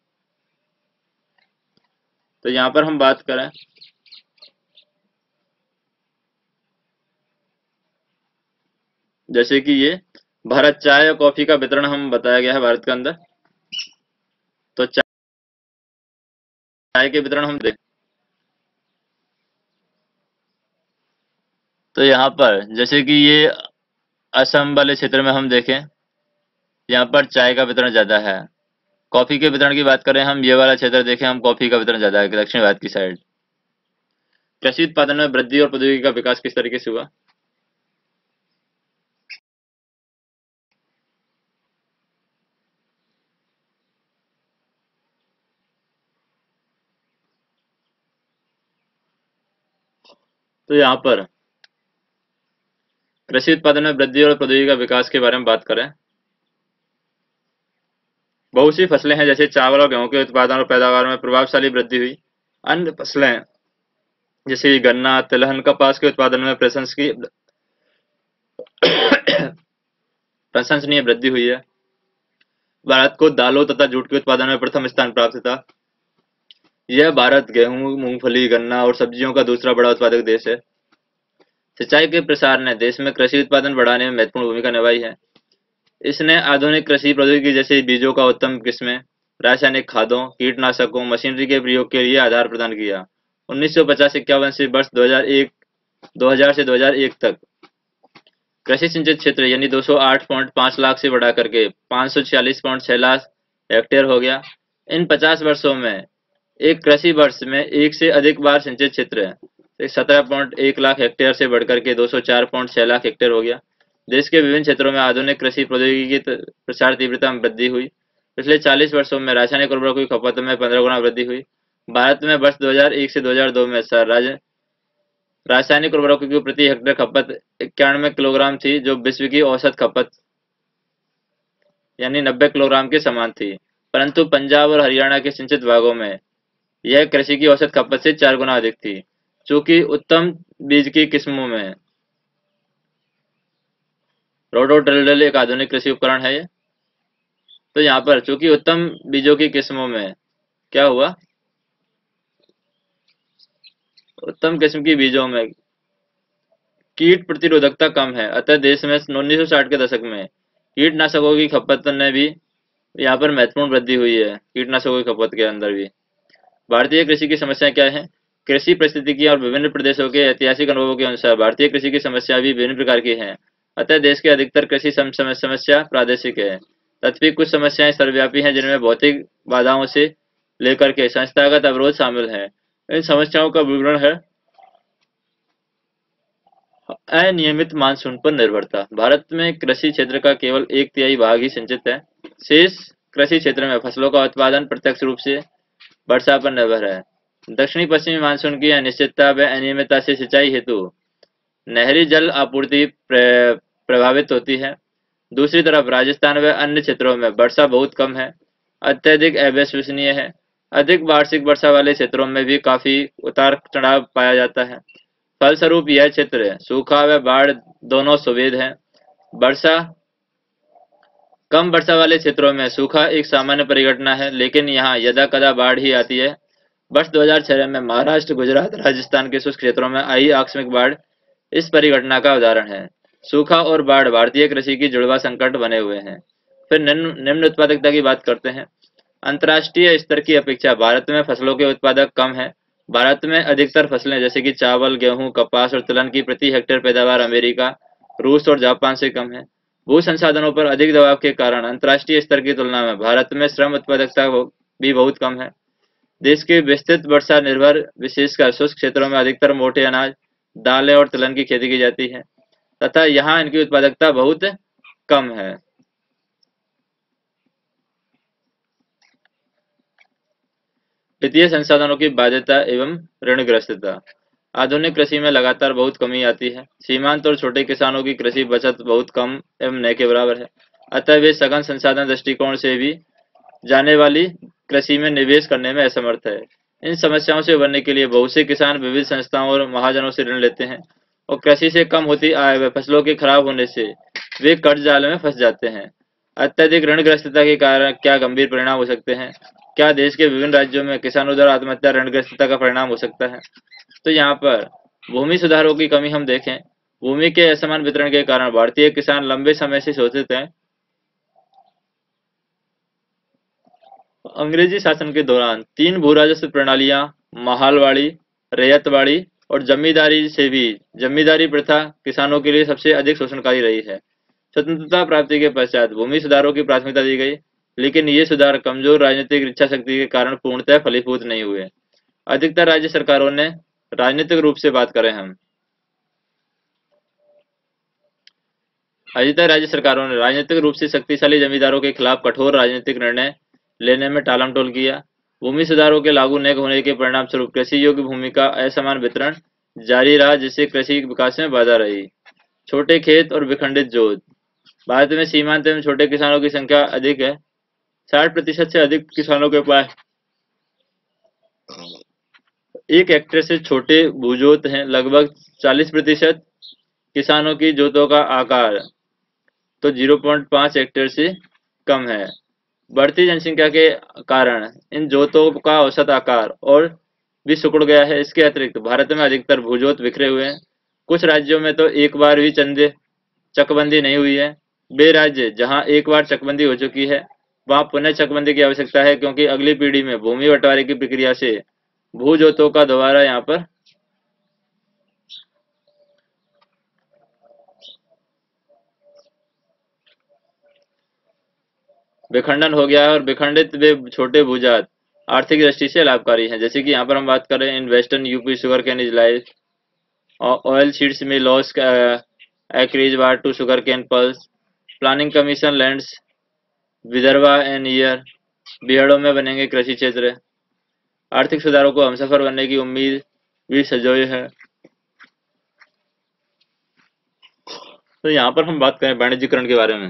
तो यहाँ पर हम बात करें जैसे कि ये भारत चाय और कॉफी का वितरण हम बताया गया है भारत के अंदर। तो चाय के वितरण हम देख तो यहाँ पर जैसे कि ये असम वाले क्षेत्र में हम देखें, यहाँ पर चाय का वितरण ज्यादा है। कॉफी के वितरण की बात करें, हम ये वाला क्षेत्र देखें, हम कॉफी का वितरण ज्यादा है दक्षिण भारत की साइड। कृषि उत्पादन में वृद्धि और प्रौद्योगिकी का विकास किस तरीके से हुआ। तो यहाँ पर कृषि उत्पादन में वृद्धि और प्रौद्योगिकी का विकास के बारे में बात करें, बहुत सी फसलें हैं जैसे चावल और गेहूं के उत्पादन और पैदावार में प्रभावशाली वृद्धि हुई। अन्य फसलें जैसे गन्ना, तिलहन, कपास के उत्पादन में प्रशंसनीय प्रशंसनीय वृद्धि हुई है। भारत को दालों तथा जूट के उत्पादन में प्रथम स्थान प्राप्त था। यह भारत गेहूं, मूंगफली, गन्ना और सब्जियों का दूसरा बड़ा उत्पादक देश है। सिंचाई के प्रसार ने देश में कृषि उत्पादन बढ़ाने में महत्वपूर्ण भूमिका निभाई है। इसने आधुनिक कृषि प्रौद्योगिकी जैसे बीजों का उत्तम किस्में, रासायनिक खादों, कीटनाशकों, मशीनरी के प्रयोग के लिए आधार प्रदान किया। उन्नीस सौ पचास इक्यावन से वर्ष दो हज़ार एक दो हज़ार से दो हज़ार एक तक कृषि सिंचित क्षेत्र यानी दो सौ आठ पॉइंट पाँच लाख से बढ़ा करके पाँच सौ छियालीस पॉइंट छह लाख हेक्टेयर हो गया। इन पचास वर्षों में एक कृषि वर्ष में एक से अधिक बार सिंचित क्षेत्र सत्रह पॉइंट एक लाख हेक्टेयर से बढ़कर के दो सौ चार पॉइंट छह लाख हेक्टेयर हो गया। देश के विभिन्न क्षेत्रों में आधुनिक कृषि प्रौद्योगिकी की प्रसार तीव्रता में वृद्धि हुई। पिछले चालीस वर्षों में रासायनिक उर्वरकों की खपत में पंद्रह गुना वृद्धि हुई। भारत में वर्ष दो हज़ार एक से दो हज़ार दो में रासायनिक उर्वरकों की प्रति हेक्टेयर खपत इक्यानवे किलोग्राम थी, जो विश्व की औसत खपत यानी नब्बे किलोग्राम के समान थी। परंतु पंजाब और हरियाणा के सिंचित भागों में यह कृषि की औसत खपत से चार गुना अधिक थी। चूंकि उत्तम बीज की किस्मों में रोटोटिलर एक आधुनिक कृषि उपकरण है। ये तो यहाँ पर चूंकि उत्तम बीजों की किस्मों में क्या हुआ, उत्तम किस्म की बीजों में कीट प्रतिरोधकता कम है, अतः देश में उन्नीस सौ साठ के दशक में कीटनाशकों की खपत ने भी यहाँ पर महत्वपूर्ण वृद्धि हुई है। कीटनाशकों की खपत के अंदर भी भारतीय कृषि की समस्याएं क्या है। कृषि परिस्थितिकी और विभिन्न प्रदेशों के ऐतिहासिक अनुभवों के अनुसार भारतीय कृषि की समस्या भी विभिन्न प्रकार की हैं। अतः देश के अधिकतर कृषि सम, सम, समस्या प्रादेशिक है। तथापि कुछ समस्याएं सर्वव्यापी हैं, जिनमें भौतिक बाधाओं से लेकर के संस्थागत अवरोध शामिल हैं। इन समस्याओं का विवरण है अनियमित मानसून पर निर्भरता। भारत में कृषि क्षेत्र का केवल एक तिहाई भाग ही सिंचित है। शेष कृषि क्षेत्र में फसलों का उत्पादन प्रत्यक्ष रूप से वर्षा पर निर्भर है। दक्षिणी पश्चिमी मानसून की अनिश्चितता व अनियमितता से सिंचाई हेतु नहरी जल आपूर्ति प्र, प्रभावित होती है। दूसरी तरफ राजस्थान व अन्य क्षेत्रों में वर्षा बहुत कम है, अत्यधिक अविश्वसनीय है। अधिक वार्षिक वर्षा वाले क्षेत्रों में भी काफी उतार चढ़ाव पाया जाता है। फलस्वरूप यह क्षेत्र सूखा व बाढ़ दोनों सुविध है। वर्षा कम वर्षा वाले क्षेत्रों में सूखा एक सामान्य परिघटना है, लेकिन यहाँ यदा कदा बाढ़ ही आती है। वर्ष दो हज़ार छह में महाराष्ट्र, गुजरात, राजस्थान के शुष्क क्षेत्रों में आई आकस्मिक बाढ़ इस परिघटना का उदाहरण है। सूखा और बाढ़ भारतीय कृषि की जुड़वा संकट बने हुए हैं। फिर निम्न निम्न उत्पादकता की बात करते हैं। अंतर्राष्ट्रीय स्तर की अपेक्षा भारत में फसलों के उत्पादक कम है। भारत में अधिकतर फसलें जैसे कि चावल, गेहूं, कपास और तिलहन की प्रति हेक्टेयर पैदावार अमेरिका, रूस और जापान से कम है। भू संसाधनों पर अधिक दबाव के कारण अंतर्राष्ट्रीय स्तर की तुलना में भारत में श्रम उत्पादकता भी बहुत कम है। देश के विस्तृत वर्षा निर्भर विशेषकर शुष्क क्षेत्रों में अधिकतर मोटे अनाज, दालें और तिलहन की खेती की जाती है तथा यहाँ इनकी उत्पादकता बहुत कम है। वित्तीय संसाधनों की बाध्यता एवं ऋणग्रस्तता। आधुनिक कृषि में लगातार बहुत कमी आती है। सीमांत और छोटे किसानों की कृषि बचत बहुत कम एवं न के बराबर है, अतः वे सघन संसाधन दृष्टिकोण से भी जाने वाली कृषि में निवेश करने में असमर्थ है। इन समस्याओं से उबरने के लिए बहुत से किसान विविध संस्थाओं और महाजनों से ऋण लेते हैं और कृषि से कम होती आय व फसलों के खराब होने से वे कर्ज जाल में फंस जाते हैं। अत्यधिक ऋणग्रस्तता के कारण क्या गंभीर परिणाम हो सकते हैं। क्या देश के विभिन्न राज्यों में किसानों द्वारा आत्महत्या ऋणग्रस्तता का परिणाम हो सकता है। तो यहाँ पर भूमि सुधारों की कमी हम देखें। भूमि के असमान वितरण के कारण भारतीय किसान लंबे समय से शोषित हैं। अंग्रेजी शासन के दौरान तीन भू राजस्व प्रणालियां महालवाड़ी, रैयतवाड़ी और जमींदारी से भी जमींदारी प्रथा किसानों के लिए सबसे अधिक शोषणकारी रही है। स्वतंत्रता प्राप्ति के पश्चात भूमि सुधारों की प्राथमिकता दी गई, लेकिन ये सुधार कमजोर राजनीतिक इच्छा शक्ति के कारण पूर्णतः फलीभूत नहीं हुए। अधिकतर राज्य सरकारों ने राजनीतिक रूप से बात करें हम अधिकतर राज्य सरकारों ने राजनीतिक रूप से शक्तिशाली जमींदारों के खिलाफ कठोर राजनीतिक निर्णय लेने में टालमटोल किया। भूमि सुधारों के लागू न होने के परिणाम स्वरूप कृषि योग्य भूमि का असमान वितरण जारी रहा, जिससे कृषि विकास में बाधा रही। छोटे खेत और विखंडित जोत। भारत में सीमांत एवं छोटे किसानों की संख्या अधिक है। साठ प्रतिशत से अधिक किसानों के पास एक हेक्टेयर से छोटे भूजोत हैं। लगभग चालीस प्रतिशत किसानों की जोतों का आकार तो ज़ीरो पॉइंट पाँच हेक्टेयर से कम है। बढ़ती जनसंख्या के कारण इन जोतों का औसत आकार और भी सिकुड़ गया है। इसके अतिरिक्त भारत में अधिकतर भूजोत बिखरे हुए हैं। कुछ राज्यों में तो एक बार भी चंदे चकबंदी नहीं हुई है। वे राज्य जहां एक बार चकबंदी हो चुकी है, वहां पुनः चकबंदी की आवश्यकता है, क्योंकि अगली पीढ़ी में भूमि बंटवारे की प्रक्रिया से भूजोतों का दोबारा यहाँ पर विखंडन हो गया है, और विखंडित वे छोटे भूजात आर्थिक दृष्टि से लाभकारी हैं। जैसे कि यहाँ पर हम बात कर रहे हैं, in western UP sugar cane is life, oil seeds में loss acreage bar to sugar cane pulse, planning commission lands Vidarbha and year, बिहड़ों में बनेंगे कृषि क्षेत्र, आर्थिक सुधारों को हमसफर बनने की उम्मीद भी सजोए है। तो यहाँ पर हम बात करें वाणिज्यिकरण के बारे में।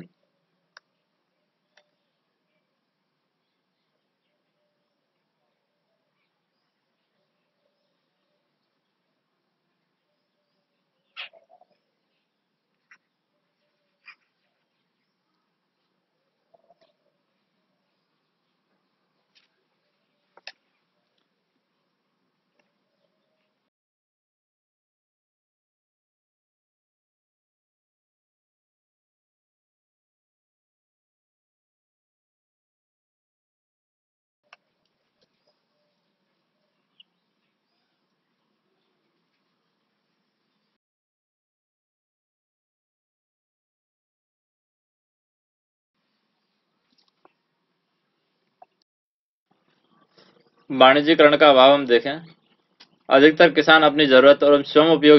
वाणिज्यिकरण का अभाव हम देखें, अधिकतर किसान अपनी जरूरत और स्वयं उपयोग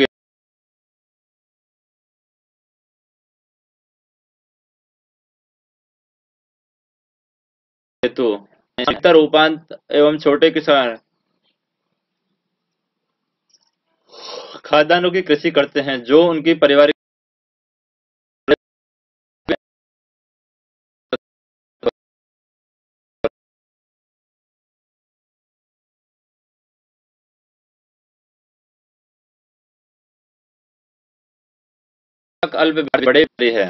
हेतु अधिकतर उपांत एवं छोटे किसान खाद्यान्नों की कृषि करते हैं, जो उनकी पारिवारिक अल्प बड़े बड़े है,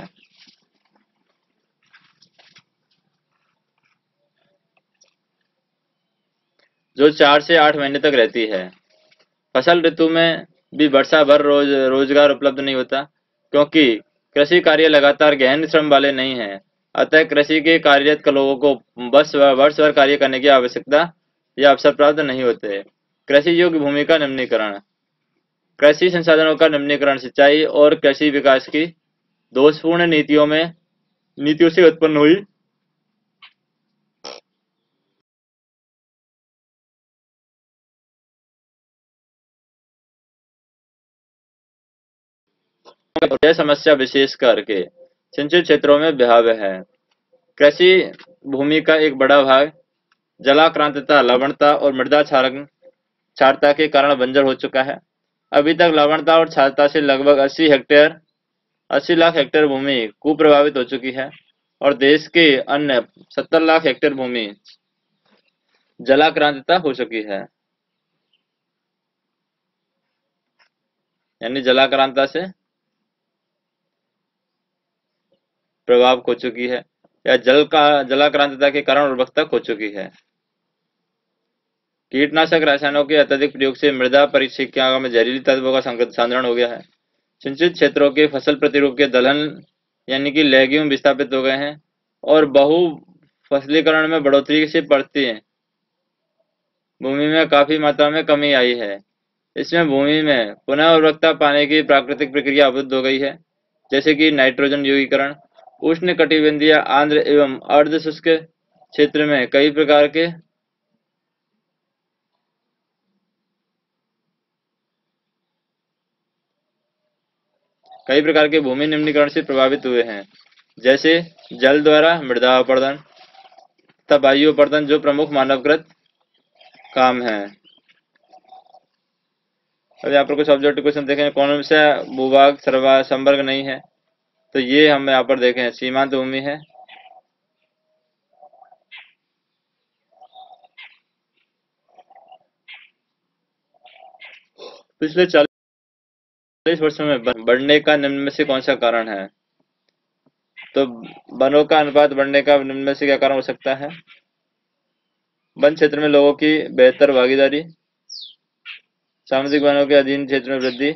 जो चार से आठ महीने तक रहती है। फसल ऋतु में भी वर्षा भर रोज रोजगार उपलब्ध नहीं होता, क्योंकि कृषि कार्य लगातार गहन श्रम वाले नहीं हैं। अतः कृषि के कार्यरत लोगों को बस वर्ष भर कार्य करने की आवश्यकता या अवसर प्राप्त नहीं होते। कृषि योग्य भूमि का निम्नीकरण, कृषि संसाधनों का निम्नीकरण सिंचाई और कृषि विकास की दोषपूर्ण नीतियों में नीतियों से उत्पन्न हुई यह समस्या विशेष करके सिंचित क्षेत्रों में व्याप्य है। कृषि भूमि का एक बड़ा भाग जलाक्रांतता, लवणता और मृदा क्षारक क्षारता के कारण बंजर हो चुका है। अभी तक लवणता और क्षारता से लगभग अस्सी हेक्टेयर अस्सी लाख हेक्टेयर भूमि कुप्रभावित हो चुकी है, और देश के अन्य सत्तर लाख हेक्टेयर भूमि जलाक्रांतता हो चुकी है, यानी जलाक्रांता से प्रभाव खो चुकी है, या जल का जलाक्रांतता के कारण उर्वरकता खो चुकी है। कीटनाशक रसायनों के अत्यधिक प्रयोग से मृदा परिक्षेक्रिया में जहरीली तत्वों का संचरण हो गया है। सिंचित क्षेत्रों के फसल प्रतिरूप के दलहन यानी कि लेग्यूम विस्थापित हो गए हैं, और बहु फसलीकरण में बढ़ोतरी से बढ़ती है भूमि में काफी मात्रा में कमी आई है। इसमें भूमि में पुनः उर्वरकता पाने की प्राकृतिक प्रक्रिया अवरुद्ध हो गई है, जैसे कि नाइट्रोजन युगीकरण। उष्ण कटिबंधीय आर्द्र एवं अर्ध शुष्क क्षेत्र में कई प्रकार के कई प्रकार के भूमि निम्नीकरण से प्रभावित हुए हैं, जैसे जल द्वारा मृदा अपर्दन तथा वायु अपर्दन, जो प्रमुख मानवकृत काम है। अब यहाँ पर कुछ ऑब्जेक्टिव क्वेश्चन देखें, कौन सा भूभाग सर्वा संवर्ग नहीं है, तो ये हम यहाँ पर देखें सीमांत भूमि है, पिछले चालीस वर्षों में बढ़ने का निम्न में से कौन सा कारण है। तो वनों का अनुपात बढ़ने का निम्न में से क्या कारण हो सकता है? वन क्षेत्र में लोगों की बेहतर भागीदारी, सामुदायिक वनों के अधीन क्षेत्र में वृद्धि,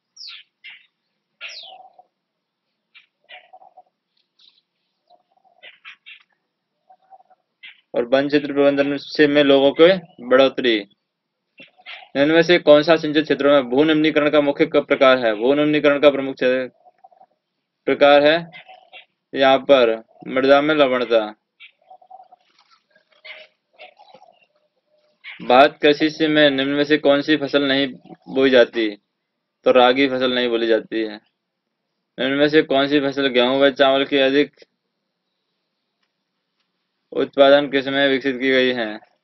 और वन क्षेत्र प्रबंधन से में लोगों के बढ़ोतरी। इनमें से कौन सा सिंचित क्षेत्रों में भू निम्नीकरण का मुख्य क- प्रकार है? भू निम्नीकरण का प्रमुख क्षे- प्रकार है यहाँ पर मृदा में लवणता। भारत कृषि से में निम्न में से कौन सी फसल नहीं बोई जाती? तो रागी फसल नहीं बोली जाती है। निम्न में से कौन सी फसल गेहूं व चावल की अधिक उत्पादन किस्में विकसित की गई हैं?